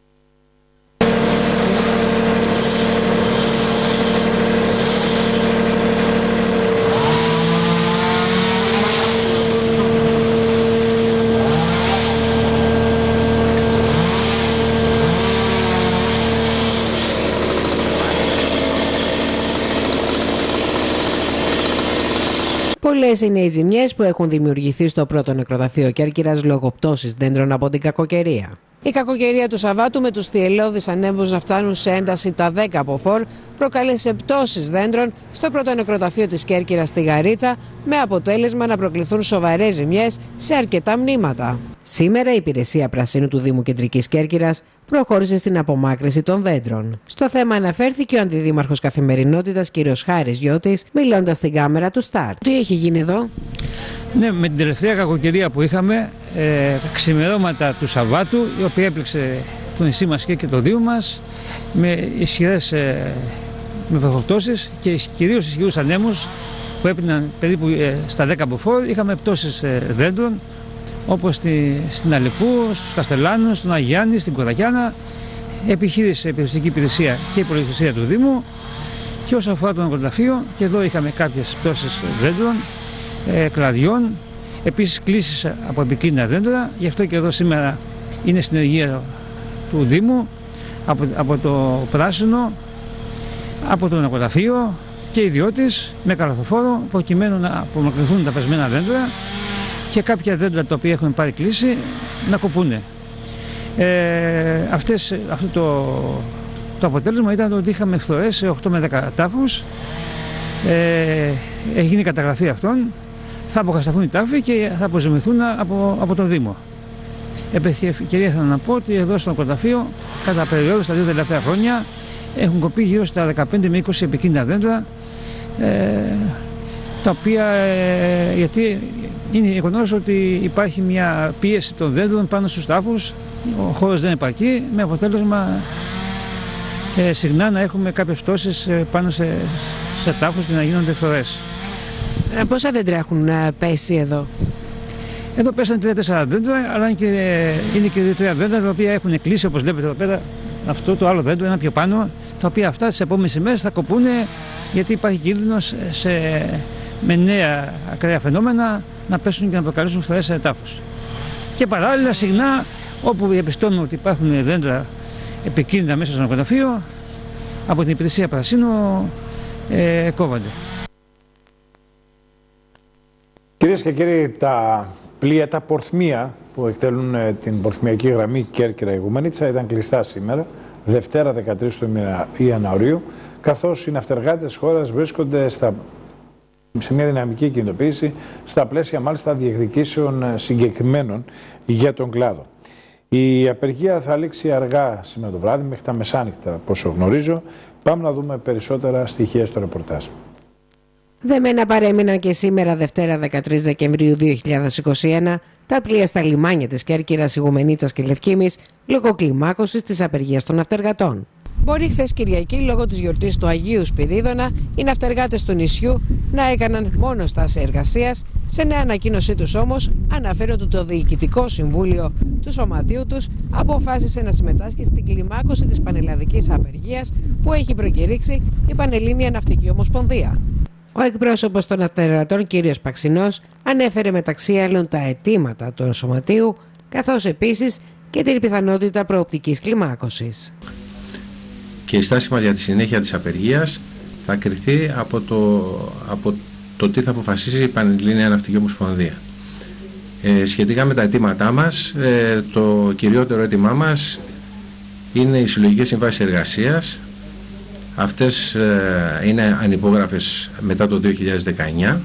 Πολλές είναι οι ζημιές που έχουν δημιουργηθεί στο πρώτο νεκροταφείο Κέρκυρας λόγω πτώσης δέντρων από την κακοκαιρία. Η κακοκαιρία του Σαββάτου με τους θυελλώδεις ανέμους να φτάνουν σε ένταση τα δέκα από φορ προκάλεσε πτώσεις δέντρων στο πρώτο νεκροταφείο της Κέρκυρας στη Γαρίτσα, με αποτέλεσμα να προκληθούν σοβαρές ζημιές σε αρκετά μνήματα. Σήμερα η Υπηρεσία Πρασίνου του Δήμου Κεντρικής Κέρκυρας προχώρησε στην απομάκρυνση των δέντρων. Στο θέμα αναφέρθηκε ο Αντιδήμαρχος Καθημερινότητας κ. Χάρης Γιώτης, μιλώντας στην κάμερα του Σταρ. Τι έχει γίνει εδώ? Ναι, με την τελευταία κακοκαιρία που είχαμε, ε, ξημερώματα του Σαββάτου, η οποία έπληξε το νησί μας και, και το Δήμο μας, με ισχυρές ε, με βροχοπτώσεις και κυρίως ισχυρούς ανέμους που έπιναν περίπου ε, στα δέκα μποφόρ. Είχαμε πτώσεις ε, δέντρων, όπως στη, στην Αλεπού, στους Καστελάνους, στον Αγιάννη, στην Κορακιάνα. Επιχείρησε η περιοριστική υπηρεσία και η πολυεκτησία του Δήμου. Και όσον αφορά το νεκροταφείο, και εδώ είχαμε κάποιες πτώσεις δέντρων, ε, κλαδιών, επίσης κλήσεις από επικίνδυνα δέντρα. Γι' αυτό και εδώ σήμερα είναι συνεργεία του Δήμου, από, από το Πράσινο, από το νεκροταφείο και ιδιώτης με καλαθοφόρο προκειμένου να απομακρυνθούν τα πεσμένα δέντρα και κάποια δέντρα τα οποία έχουν πάρει κλίση να κοπούνε. Ε, αυτές, αυτό το, το αποτέλεσμα ήταν ότι είχαμε φθορές σε οκτώ με δέκα τάφους. Ε, έγινε η καταγραφή αυτών, θα αποκατασταθούν οι τάφοι και θα αποζημιωθούν από, από το Δήμο. Επί ευκαιρία θέλω να πω ότι εδώ στο νεκροταφείο κατά περιόδους τα δύο τελευταία χρόνια έχουν κοπεί γύρω στα δεκαπέντε με είκοσι επικίνδυνα δέντρα, ε, τα οποία, ε, γιατί είναι γεγονός ότι υπάρχει μια πίεση των δέντρων πάνω στους τάφους, ο χώρος δεν επαρκεί, με αποτέλεσμα ε, συχνά να έχουμε κάποιες πτώσεις ε, πάνω σε, σε τάφους και να γίνονται φθορές. Ε, πόσα δέντρα έχουν ε, πέσει εδώ? Εδώ πέσαν τρία τέσσερα δέντρα, αλλά είναι και, είναι και τρία δέντρα τα οποία έχουν κλείσει, όπως βλέπετε εδώ πέρα. Αυτό το άλλο δέντρο είναι πιο πάνω, τα οποία αυτά τις επόμενες ημέρες θα κοπούνε, γιατί υπάρχει κίνδυνος σε, με νέα ακραία φαινόμενα να πέσουν και να προκαλέσουν φθορές σε τάφους. Και παράλληλα, συχνά όπου διαπιστώνουμε ότι υπάρχουν δέντρα επικίνδυνα μέσα στο νεκροταφείο, από την υπηρεσία Πρασίνου ε, κόβονται. Κυρίες και κύριοι, τα πλοία, τα πορθμία που εκτελούν την πορθμιακή γραμμή Κέρκυρα-Ιγουμενίτσα ήταν κλειστά σήμερα, Δευτέρα δεκατρείς του Ιανουαρίου, καθώς οι ναυτεργάτες της χώρας βρίσκονται στα, σε μια δυναμική κινητοποίηση στα πλαίσια μάλιστα διεκδικήσεων συγκεκριμένων για τον κλάδο. Η απεργία θα λήξει αργά σήμερα το βράδυ, μέχρι τα μεσάνυχτα, πόσο γνωρίζω. Πάμε να δούμε περισσότερα στοιχεία στο ρεπορτάζ. Δεμένα παρέμειναν και σήμερα Δευτέρα δεκατρείς Δεκεμβρίου δύο χιλιάδες είκοσι ένα τα πλοία στα λιμάνια της Κέρκυρας, Ιγουμενίτσας και Λευκήμης λόγω κλιμάκωσης της απεργίας των ναυτεργατών. Μπορεί χθες Κυριακή, λόγω της γιορτής του Αγίου Σπυρίδωνα, οι ναυτεργάτες του νησιού να έκαναν μόνο στάση εργασίας. Σε νέα ανακοίνωσή τους όμως αναφέρονται ότι το Διοικητικό Συμβούλιο του Σωματείου τους αποφάσισε να συμμετάσχει στην κλιμάκωση της πανελλαδικής απεργίας που έχει προκηρύξει η Πανελλήνια Ναυτική Ομοσπονδία. Ο εκπρόσωπος των ναυτεργατών, κ. Παξινός, ανέφερε μεταξύ άλλων τα αιτήματα του Σωματείου, καθώς επίσης και την πιθανότητα προοπτικής κλιμάκωσης. Και η στάση μας για τη συνέχεια της απεργίας θα κριθεί από το, από το τι θα αποφασίσει η Πανελλήνια Ναυτική Ομοσπονδία. Ε, σχετικά με τα αιτήματά μας, ε, το κυριότερο αίτημά μας είναι οι συλλογικές συμβάσεις εργασίας. Αυτές ε, είναι ανυπόγραφες μετά το δύο χιλιάδες δεκαεννιά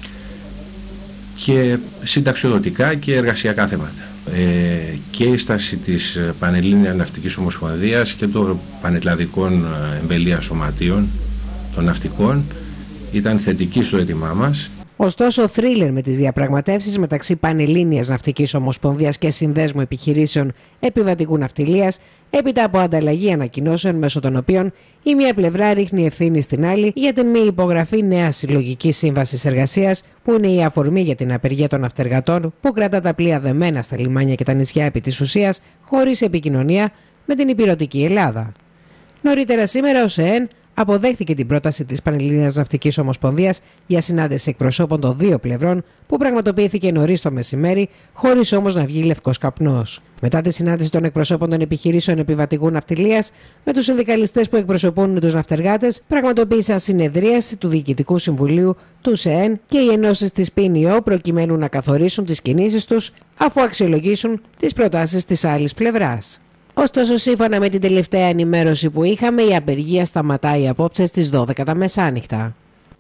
και συνταξιοδοτικά και εργασιακά θέματα. Ε, και η στάση της Πανελλήνιας Ναυτικής Ομοσπονδίας και των πανελλαδικών εμβελίας σωματείων των ναυτικών ήταν θετική στο αίτημά μας. Ωστόσο, θρίλερ με τις διαπραγματεύσεις μεταξύ Πανελλήνιας Ναυτικής Ομοσπονδίας και Συνδέσμου Επιχειρήσεων Επιβατικού Ναυτιλίας, έπειτα από ανταλλαγή ανακοινώσεων μέσω των οποίων η μία πλευρά ρίχνει ευθύνη στην άλλη για την μη υπογραφή νέας συλλογικής σύμβασης εργασίας, που είναι η αφορμή για την απεργία των ναυτεργατών που κρατά τα πλοία δεμένα στα λιμάνια και τα νησιά επί της ουσίας, χωρίς επικοινωνία με την υπηρετική Ελλάδα. Νωρίτερα σήμερα ο ΣΕΕΝ αποδέχθηκε την πρόταση της Πανελλήνιας Ναυτικής Ομοσπονδίας για συνάντηση εκπροσώπων των δύο πλευρών που πραγματοποιήθηκε νωρίς το μεσημέρι, χωρίς όμως να βγει λευκός καπνός. Μετά τη συνάντηση των εκπροσώπων των επιχειρήσεων επιβατικού ναυτιλίας με τους συνδικαλιστές που εκπροσωπούν τους ναυτεργάτες, πραγματοποίησαν συνεδρίαση του Διοικητικού Συμβουλίου του ΣΕΕΝ και οι ενώσεις της ΠΝΙΟ προκειμένου να καθορίσουν τις κινήσεις τους αφού αξιολογήσουν τις προτάσεις της άλλης πλευράς. Ωστόσο, σύμφωνα με την τελευταία ενημέρωση που είχαμε, η απεργία σταματάει απόψε στις δώδεκα τα μεσάνυχτα.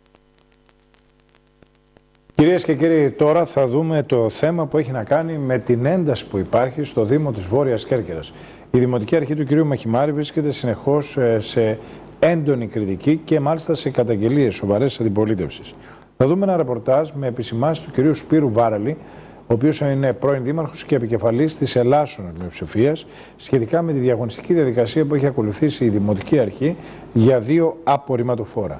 Κυρίες και κύριοι, τώρα θα δούμε το θέμα που έχει να κάνει με την ένταση που υπάρχει στο Δήμο της Βόρειας Κέρκυρας. Η Δημοτική Αρχή του κ. Μαχημάρη βρίσκεται συνεχώς σε έντονη κριτική και μάλιστα σε καταγγελίες σοβαρές αντιπολίτευσης. Θα δούμε ένα ρεπορτάζ με επισημάνσεις του κ. Σπύρου Βάραλη, ο οποίος είναι πρώην δήμαρχος και επικεφαλής της Ελλάσσονος Μειοψηφίας, σχετικά με τη διαγωνιστική διαδικασία που έχει ακολουθήσει η Δημοτική Αρχή για δύο απορριμματοφόρα.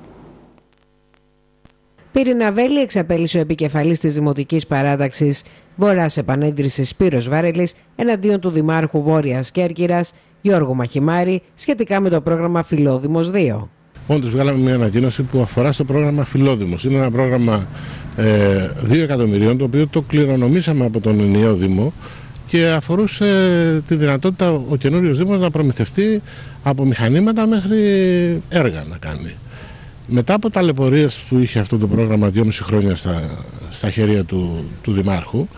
Πυρηναβέλη εξαπέλυσε ο επικεφαλής της Δημοτικής Παράταξης Βορράς Επανίδρυσης Σπύρος Βάρελης εναντίον του Δημάρχου Βόρειας Κέρκυρας Γιώργου Μαχημάρη σχετικά με το πρόγραμμα Φιλόδημος δύο. Όντως βγάλαμε μια ανακοίνωση που αφορά στο πρόγραμμα Φιλόδημος. Είναι ένα πρόγραμμα ε, δύο εκατομμυρίων, το οποίο το κληρονομήσαμε από τον ενιαίο Δήμο και αφορούσε τη δυνατότητα ο καινούριος Δήμος να προμηθευτεί από μηχανήματα μέχρι έργα να κάνει. Μετά από ταλαιπωρίες που είχε αυτό το πρόγραμμα δυόμιση χρόνια στα, στα χέρια του, του Δημάρχου,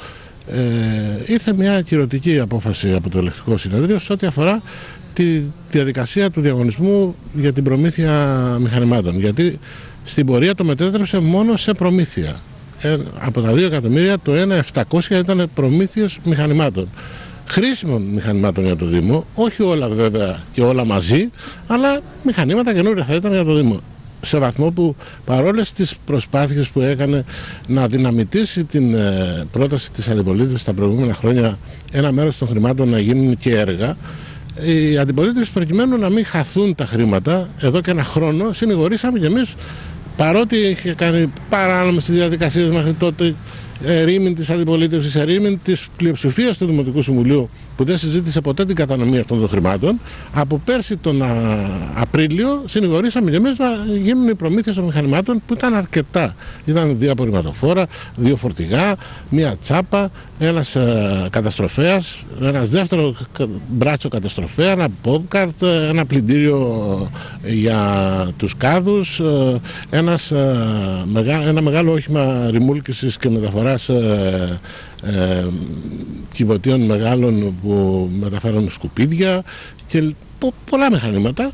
ε, ήρθε μια κυρωτική απόφαση από το Ελεκτικό Συνέδριο σε ό,τι αφορά τη διαδικασία του διαγωνισμού για την προμήθεια μηχανημάτων. Γιατί στην πορεία το μετέτρεψε μόνο σε προμήθεια. Ε, από τα δύο εκατομμύρια το ένα επτακόσια ήταν προμήθειες μηχανημάτων. Χρήσιμων μηχανημάτων για το Δήμο, όχι όλα βέβαια και όλα μαζί, αλλά μηχανήματα καινούρια θα ήταν για το Δήμο. Σε βαθμό που παρόλες τις προσπάθειες που έκανε να δυναμητήσει την ε, πρόταση της αντιπολίτευσης τα προηγούμενα χρόνια, ένα μέρος των χρημάτων να γίνουν και έργα, η αντιπολίτευση προκειμένου να μην χαθούν τα χρήματα, εδώ και ένα χρόνο συνηγορήσαμε κι εμείς, παρότι είχε κάνει παράνομες τις διαδικασίες μέχρι τότε, ερήμην της αντιπολίτευσης, ερήμην της πλειοψηφίας του Δημοτικού Συμβουλίου, που δεν συζήτησε ποτέ την κατανομή αυτών των χρημάτων. Από πέρσι τον Απρίλιο συνηγορήσαμε και εμείς να γίνουν οι προμήθειες των μηχανημάτων, που ήταν αρκετά. Ήταν δύο απορριμματοφόρα, δύο φορτηγά, μία τσάπα, ένας ε, καταστροφέας, ένας δεύτερο μπράτσο καταστροφέα, ένα πόπκαρτ, ένα πλυντήριο για τους κάδους, ένας, ε, μεγά, ένα μεγάλο όχημα ρημούλκησης και μεταφοράς ε, ε, κυβωτίων μεγάλων που μεταφέρουν σκουπίδια και πο, πολλά μηχανήματα.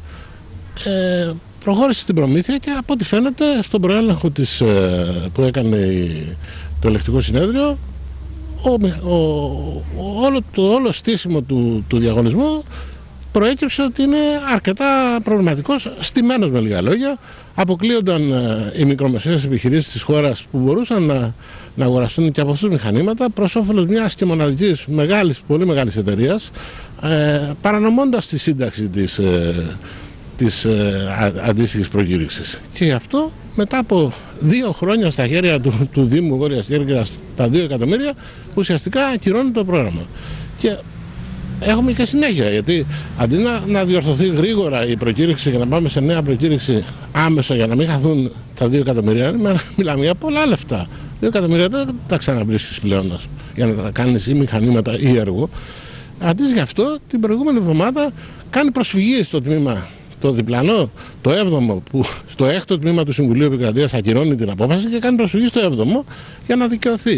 Ε, προχώρησε στην προμήθεια και από ό,τι φαίνεται στον προέλεγχο της, ε, που έκανε το Ελεκτικό Συνέδριο, ο, ο, ο, όλο το όλο στήσιμο του, του διαγωνισμού προέκυψε ότι είναι αρκετά προβληματικός, στημένος με λίγα λόγια. Αποκλείονταν ε, οι μικρομεσαίες επιχειρήσεις της χώρας που μπορούσαν να, να αγοραστούν και από αυτούς μηχανήματα προς όφελος μιας και μοναδικής μεγάλης, πολύ μεγάλης εταιρείας, ε, παρανομώντας τη σύνταξη της, ε, της ε, α, αντίστοιχης προκήρυξης. Και γι' αυτό μετά από δύο χρόνια στα χέρια του, του Δήμου Βόρειας Κέρκυρας, τα δύο εκατομμύρια, ουσιαστικά ακυρώνει το πρόγραμμα. Και έχουμε και συνέχεια, γιατί αντί να, να διορθωθεί γρήγορα η προκήρυξη και να πάμε σε νέα προκήρυξη άμεσα για να μην χαθούν τα δύο εκατομμύρια, μιλάμε για πολλά λεφτά. Δύο εκατομμύρια δεν τα ξαναβρίσκεις πλέον για να τα κάνεις ή μηχανήματα ή έργο. Αντί γι' αυτό, την προηγούμενη εβδομάδα κάνει προσφυγή στο τμήμα, το διπλανό, το έβδομο, που στο έκτο τμήμα του Συμβουλίου Επικρατείας ακυρώνει την απόφαση και κάνει προσφυγή στο έβδομο για να δικαιωθεί.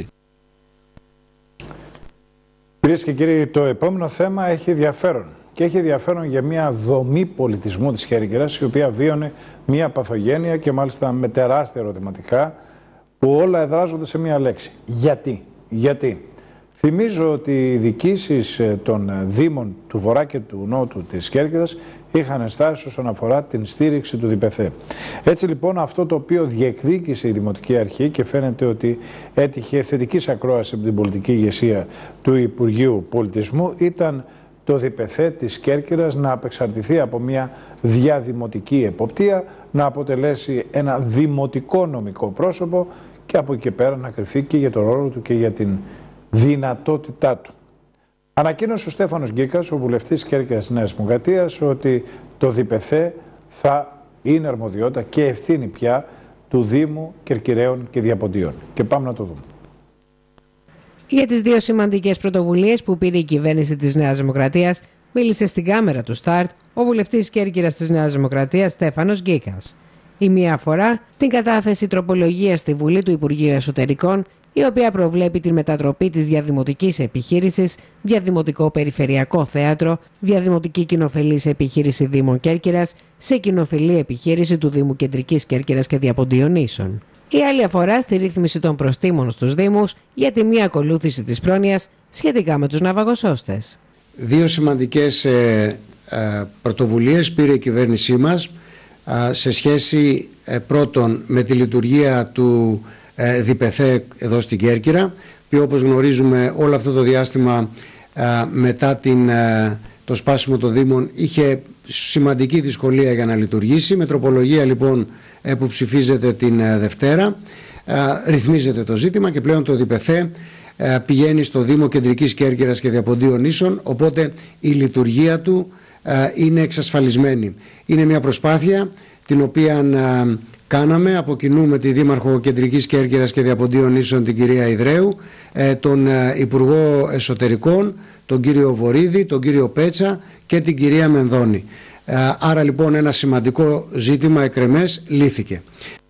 Κυρίες και κύριοι, το επόμενο θέμα έχει ενδιαφέρον. Και έχει ενδιαφέρον για μια δομή πολιτισμού της Κέρκυρας, η οποία βίωνε μια παθογένεια και μάλιστα με τεράστια ερωτηματικά, που όλα εδράζονται σε μια λέξη. Γιατί. Γιατί. Θυμίζω ότι οι διοικήσεις των Δήμων του Βορρά και του Νότου της Κέρκυρας είχαν ενστάσεις όσον αφορά την στήριξη του ΔΠΘ. Έτσι λοιπόν, αυτό το οποίο διεκδίκησε η Δημοτική Αρχή και φαίνεται ότι έτυχε θετικής ακρόασης από την πολιτική ηγεσία του Υπουργείου Πολιτισμού, ήταν το ΔΠΘ της Κέρκυρας να απεξαρτηθεί από μια διαδημοτική εποπτεία, να αποτελέσει ένα δημοτικό νομικό πρόσωπο και από εκεί και πέρα να κριθεί και για τον ρόλο του και για την δυνατότητά του. Ανακοίνωσε ο Στέφανος Γκίκας, ο βουλευτής Κέρκυρας της Νέας Δημοκρατίας, ότι το ΔΠΘ θα είναι αρμοδιότητα και ευθύνη πια του Δήμου Κερκυραίων και Διαποντίων. Και πάμε να το δούμε. Για τις δύο σημαντικές πρωτοβουλίες που πήρε η κυβέρνηση της Νέας Δημοκρατίας, μίλησε στην κάμερα του Σταρτ ο βουλευτής Κέρκυρας της Νέας Δημοκρατίας Στέφανος Γκίκας. Η μία αφορά την κατάθεση τροπολογίας στη Βουλή του Υπουργείου Εσωτερικών, η οποία προβλέπει την μετατροπή της διαδημοτικής επιχείρησης Διαδημοτικό Περιφερειακό Θέατρο, Διαδημοτική Κοινοφελής Επιχείρηση Δήμων Κέρκυρας, σε κοινοφελή επιχείρηση του Δήμου Κεντρικής Κέρκυρας και Διαποντίων Νήσων. Η άλλη αφορά στη ρύθμιση των προστίμων στους Δήμους για τη μη ακολούθηση της πρόνοιας σχετικά με τους ναυαγοσώστες. Δύο σημαντικές ε, ε, πρωτοβουλίες πήρε η κυβέρνησή μας ε, σε σχέση ε, πρώτον με τη λειτουργία του ε, ΔΠΘ εδώ στην Κέρκυρα, που όπως γνωρίζουμε όλο αυτό το διάστημα ε, μετά την, ε, το σπάσιμο των Δήμων είχε σημαντική δυσκολία για να λειτουργήσει. Με τροπολογία λοιπόν ε, που ψηφίζεται την ε, Δευτέρα ε, ρυθμίζεται το ζήτημα και πλέον το ΔΠΘ ε, πηγαίνει στο Δήμο Κεντρικής Κέρκυρας και Διαποντίων Νήσων, οπότε η λειτουργία του ε, είναι εξασφαλισμένη. Είναι μια προσπάθεια την οποία ε, κάναμε από κοινού με τη Δήμαρχο Κεντρικής Κέρκυρας και Διαποντίων Νήσων, την κυρία Ιδρέου, ε, τον ε, Υπουργό Εσωτερικών, τον κύριο Βορίδη, τον κύριο Πέτσα και την κυρία Μενδώνη. Άρα λοιπόν ένα σημαντικό ζήτημα εκρεμές λύθηκε.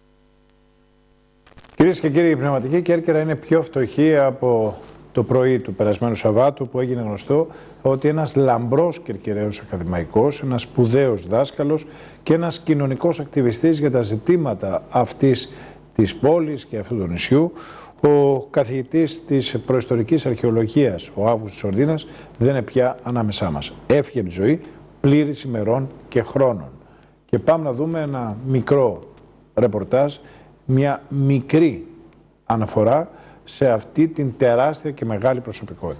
Κυρίες και κύριοι, η Πνευματική Κέρκυρα είναι πιο φτωχή από το πρωί του περασμένου Σαββάτου, που έγινε γνωστό ότι ένας λαμπρός Κερκυραίος ακαδημαϊκός, ένας σπουδαίος δάσκαλος και ένας κοινωνικός ακτιβιστής για τα ζητήματα αυτής της πόλης και αυτού του νησιού, ο καθηγητής της προϊστορικής αρχαιολογίας, ο Αύγουστος Ορδίνας, δεν είναι πια ανάμεσά μας. Έφυγε από τη ζωή πλήρης ημερών και χρόνων. Και πάμε να δούμε ένα μικρό ρεπορτάζ, μια μικρή αναφορά σε αυτή την τεράστια και μεγάλη προσωπικότητα.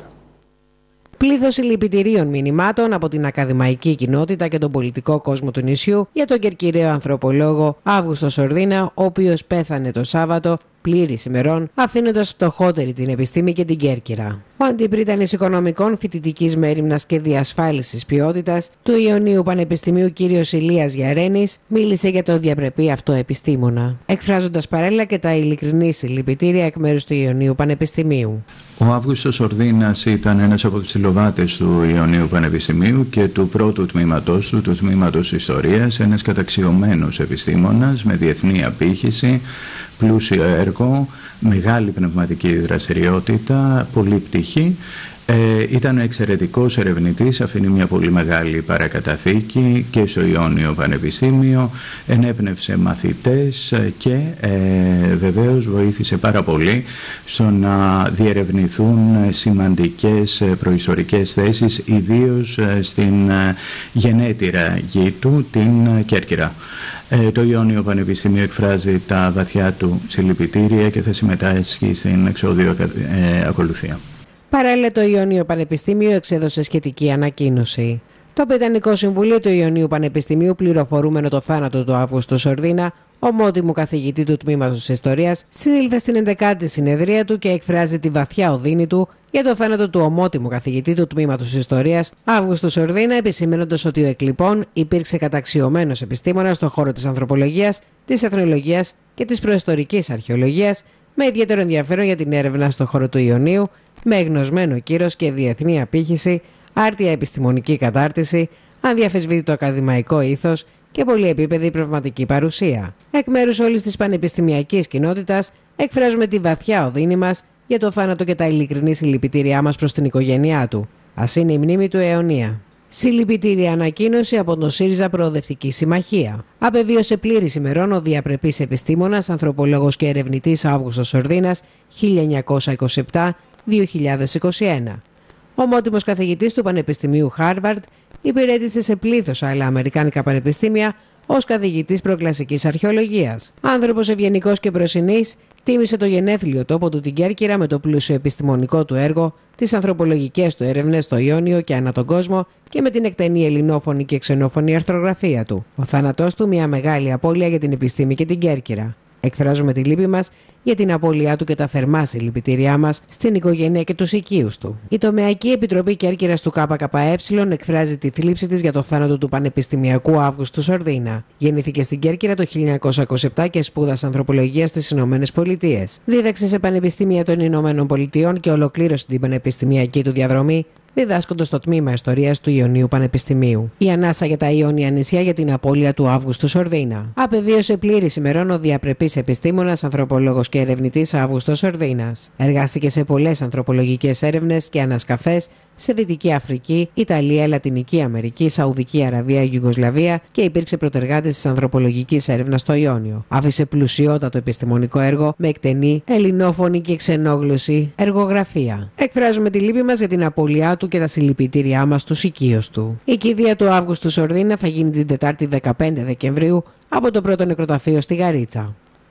Πλήθος συλληπιτηρίων μηνυμάτων από την ακαδημαϊκή κοινότητα και τον πολιτικό κόσμο του νησιού για τον Κερκυραίο ανθρωπολόγο Αύγουστο Σορδίνα, ο οποίος πέθανε το Σάββατο πλήρης ημερών, αφήνοντας φτωχότερη την επιστήμη και την Κέρκυρα. Ο αντιπρίτανης οικονομικών, φοιτητικής μέριμνας και διασφάλισης ποιότητας του Ιωνίου Πανεπιστημίου κ. Ηλίας Γιαρένης μίλησε για το διαπρεπή αυτό επιστήμονα, εκφράζοντας παράλληλα και τα ειλικρινή συλληπιτήρια εκ μέρους του Ιωνίου Πανεπιστημίου. Ο Αύγουστος Ορδίνας ήταν ένας από τους ψηλοβάτες του Ιωνίου Πανεπιστημίου και του πρώτου τμήματός του, του τμήματος Ιστορίας, ένας καταξιωμένος επιστήμονας με διεθνή απήχηση, πλούσιο έργο, μεγάλη πνευματική δραστηριότητα, πολύ πτυχή. Ε, ήταν εξαιρετικός ερευνητής, αφήνει μια πολύ μεγάλη παρακαταθήκη και στο Ιόνιο Πανεπιστήμιο, ενέπνευσε μαθητές και ε, βεβαίως βοήθησε πάρα πολύ στο να διερευνηθούν σημαντικές προϊστορικές θέσεις, ιδίως στην γενέτειρα γη του, την Κέρκυρα. Ε, το Ιόνιο Πανεπιστήμιο εκφράζει τα βαθιά του συλληπιτήρια και θα συμμετάσχει στην εξώδιο ε, ακολουθία. Παράλληλα, το Ιωνίο Πανεπιστήμιο εξέδωσε σχετική ανακοίνωση. Το Πετανικό Συμβούλιο του Ιωνίου Πανεπιστημίου, πληροφορούμενο το θάνατο του Αύγουστου Σορδίνα, ομότιμου καθηγητή του Τμήματος Ιστορίας, συνήλθε στην ενδεκάτη συνεδρία του και εκφράζει τη βαθιά οδύνη του για το θάνατο του ομότιμου καθηγητή του Τμήματος Ιστορίας, Αύγουστου Σορδίνα, επισημαίνοντας ότι ο εκλειπών υπήρξε καταξιωμένος επιστήμονας στον χώρο της ανθρωπολογίας, της εθνολογίας και της προϊστορικής αρχαιολογίας, με ιδιαίτερο ενδιαφέρον για την έρευνα στον χώρο του Ιωνίου, με εγνωσμένο κύρος και διεθνή απήχηση, άρτια επιστημονική κατάρτιση, αδιαφεσβήτητο ακαδημαϊκό ήθος και πολυεπίπεδη πνευματική παρουσία. Εκ μέρους όλης της πανεπιστημιακής κοινότητας, εκφράζουμε τη βαθιά οδύνη μας για το θάνατο και τα ειλικρινή συλληπιτήριά μας προς την οικογένειά του. Ας είναι η μνήμη του αιωνία. Συλληπιτήρια ανακοίνωση από τον ΣΥΡΙΖΑ Προοδευτική Συμμαχία. Απεβίωσε πλήρης ημερών ο διαπρεπής επιστήμονας, ανθρωπολόγος και ερευνητής Αύγουστος Σορδίνας, χίλια εννιακόσια είκοσι επτά με δύο χιλιάδες είκοσι ένα. Ομότιμος καθηγητής του Πανεπιστημίου Χάρβαρντ, υπηρέτησε σε πλήθος άλλα αμερικάνικα πανεπιστήμια ως καθηγητής προκλασικής αρχαιολογίας. Άνθρωπος ευγενικός και προσινής, τίμησε το γενέθλιο τόπο του την Κέρκυρα με το πλούσιο επιστημονικό του έργο, τις ανθρωπολογικές του έρευνες στο Ιόνιο και ανά τον κόσμο και με την εκτενή ελληνόφωνη και ξενόφωνη αρθρογραφία του. Ο θάνατός του μια μεγάλη απώλεια για την επιστήμη και την Κέρκυρα. Εκφράζουμε τη λύπη μας για την απώλειά του και τα θερμά συλληπιτήριά μας στην οικογένεια και τους οικείους του. Η Τομεακή Επιτροπή Κέρκυρας του ΚΚΕ εκφράζει τη θλίψη της για το θάνατο του πανεπιστημιακού Αύγουστου Σορδίνα. Γεννήθηκε στην Κέρκυρα το χίλια εννιακόσια είκοσι επτά και σπούδασε ανθρωπολογία στις Ηνωμένες Πολιτείες. Δίδαξε σε πανεπιστήμια των Ηνωμένων Πολιτειών και ολοκλήρωσε την πανεπιστημιακή του διαδρομή, διδάσκοντας στο τμήμα Ιστορίας του Ιωνίου Πανεπιστημίου. Η ανάσα για τα Ιόνια νησιά για την απώλεια του Αύγουστου Σορδίνα. Απεβίωσε πλήρης ημερών ο διαπρεπής επιστήμονας, ανθρωπολόγος και ερευνητής Αύγουστος Σορδίνας. Εργάστηκε σε πολλές ανθρωπολογικές έρευνες και ανασκαφές σε Δυτική Αφρική, Ιταλία, Λατινική Αμερική, Σαουδική Αραβία, Ιουγκοσλαβία και υπήρξε πρωτεργάτης της ανθρωπολογικής έρευνας στο Ιόνιο. Άφησε πλουσιότατο επιστημονικό έργο με εκτενή ελληνόφωνη και ξενόγλωση εργογραφία. Εκφράζουμε τη λύπη μας για την απώλειά του και τα συλληπιτήριά μας στους οικείους του. Η κηδεία του Αύγουστου Σορδίνα θα γίνει την Τετάρτη δεκαπέντε Δεκεμβρίου από το πρώτο νεκροταφείο στη Γαρίτσα.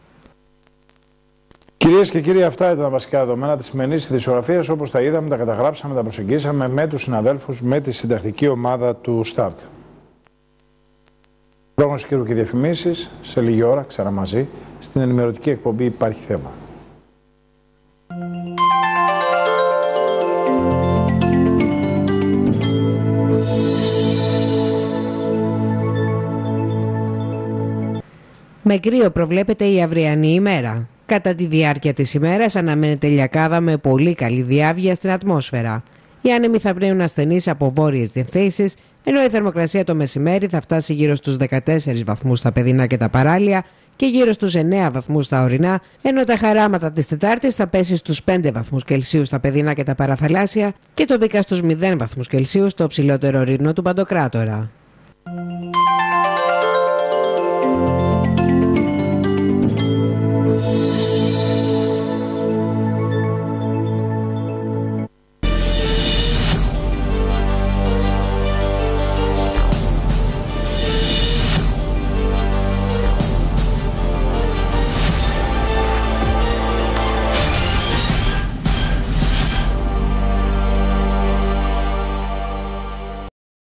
Κυρίες και κύριοι, αυτά ήταν τα βασικά δεδομένα της σημερινής ειδησιογραφίας. Όπως τα είδαμε, τα καταγράψαμε, τα προσεγγίσαμε με τους συναδέλφους, με τη συντακτική ομάδα του Στάρτ. Πρόγνωση καιρού και διαφημίσεις, σε λίγη ώρα, ξανά μαζί, στην ενημερωτική εκπομπή Υπάρχει Θέμα. Με κρύο προβλέπεται η αυριανή ημέρα. Κατά τη διάρκεια της ημέρας αναμένεται λιακάδα με πολύ καλή διάβγεια στην ατμόσφαιρα. Οι άνεμοι θα πνέουν ασθενείς από βόρειες διευθύνσεις, ενώ η θερμοκρασία το μεσημέρι θα φτάσει γύρω στους δεκατέσσερις βαθμούς στα παιδινά και τα παράλια και γύρω στους εννέα βαθμούς στα ορεινά, ενώ τα χαράματα της Τετάρτης θα πέσει στους πέντε βαθμούς Κελσίου στα παιδινά και τα παραθαλάσσια και τοπικά στους μηδέν βαθμούς Κελσίου στο ψηλότερο ρήνο του Παντοκράτορα.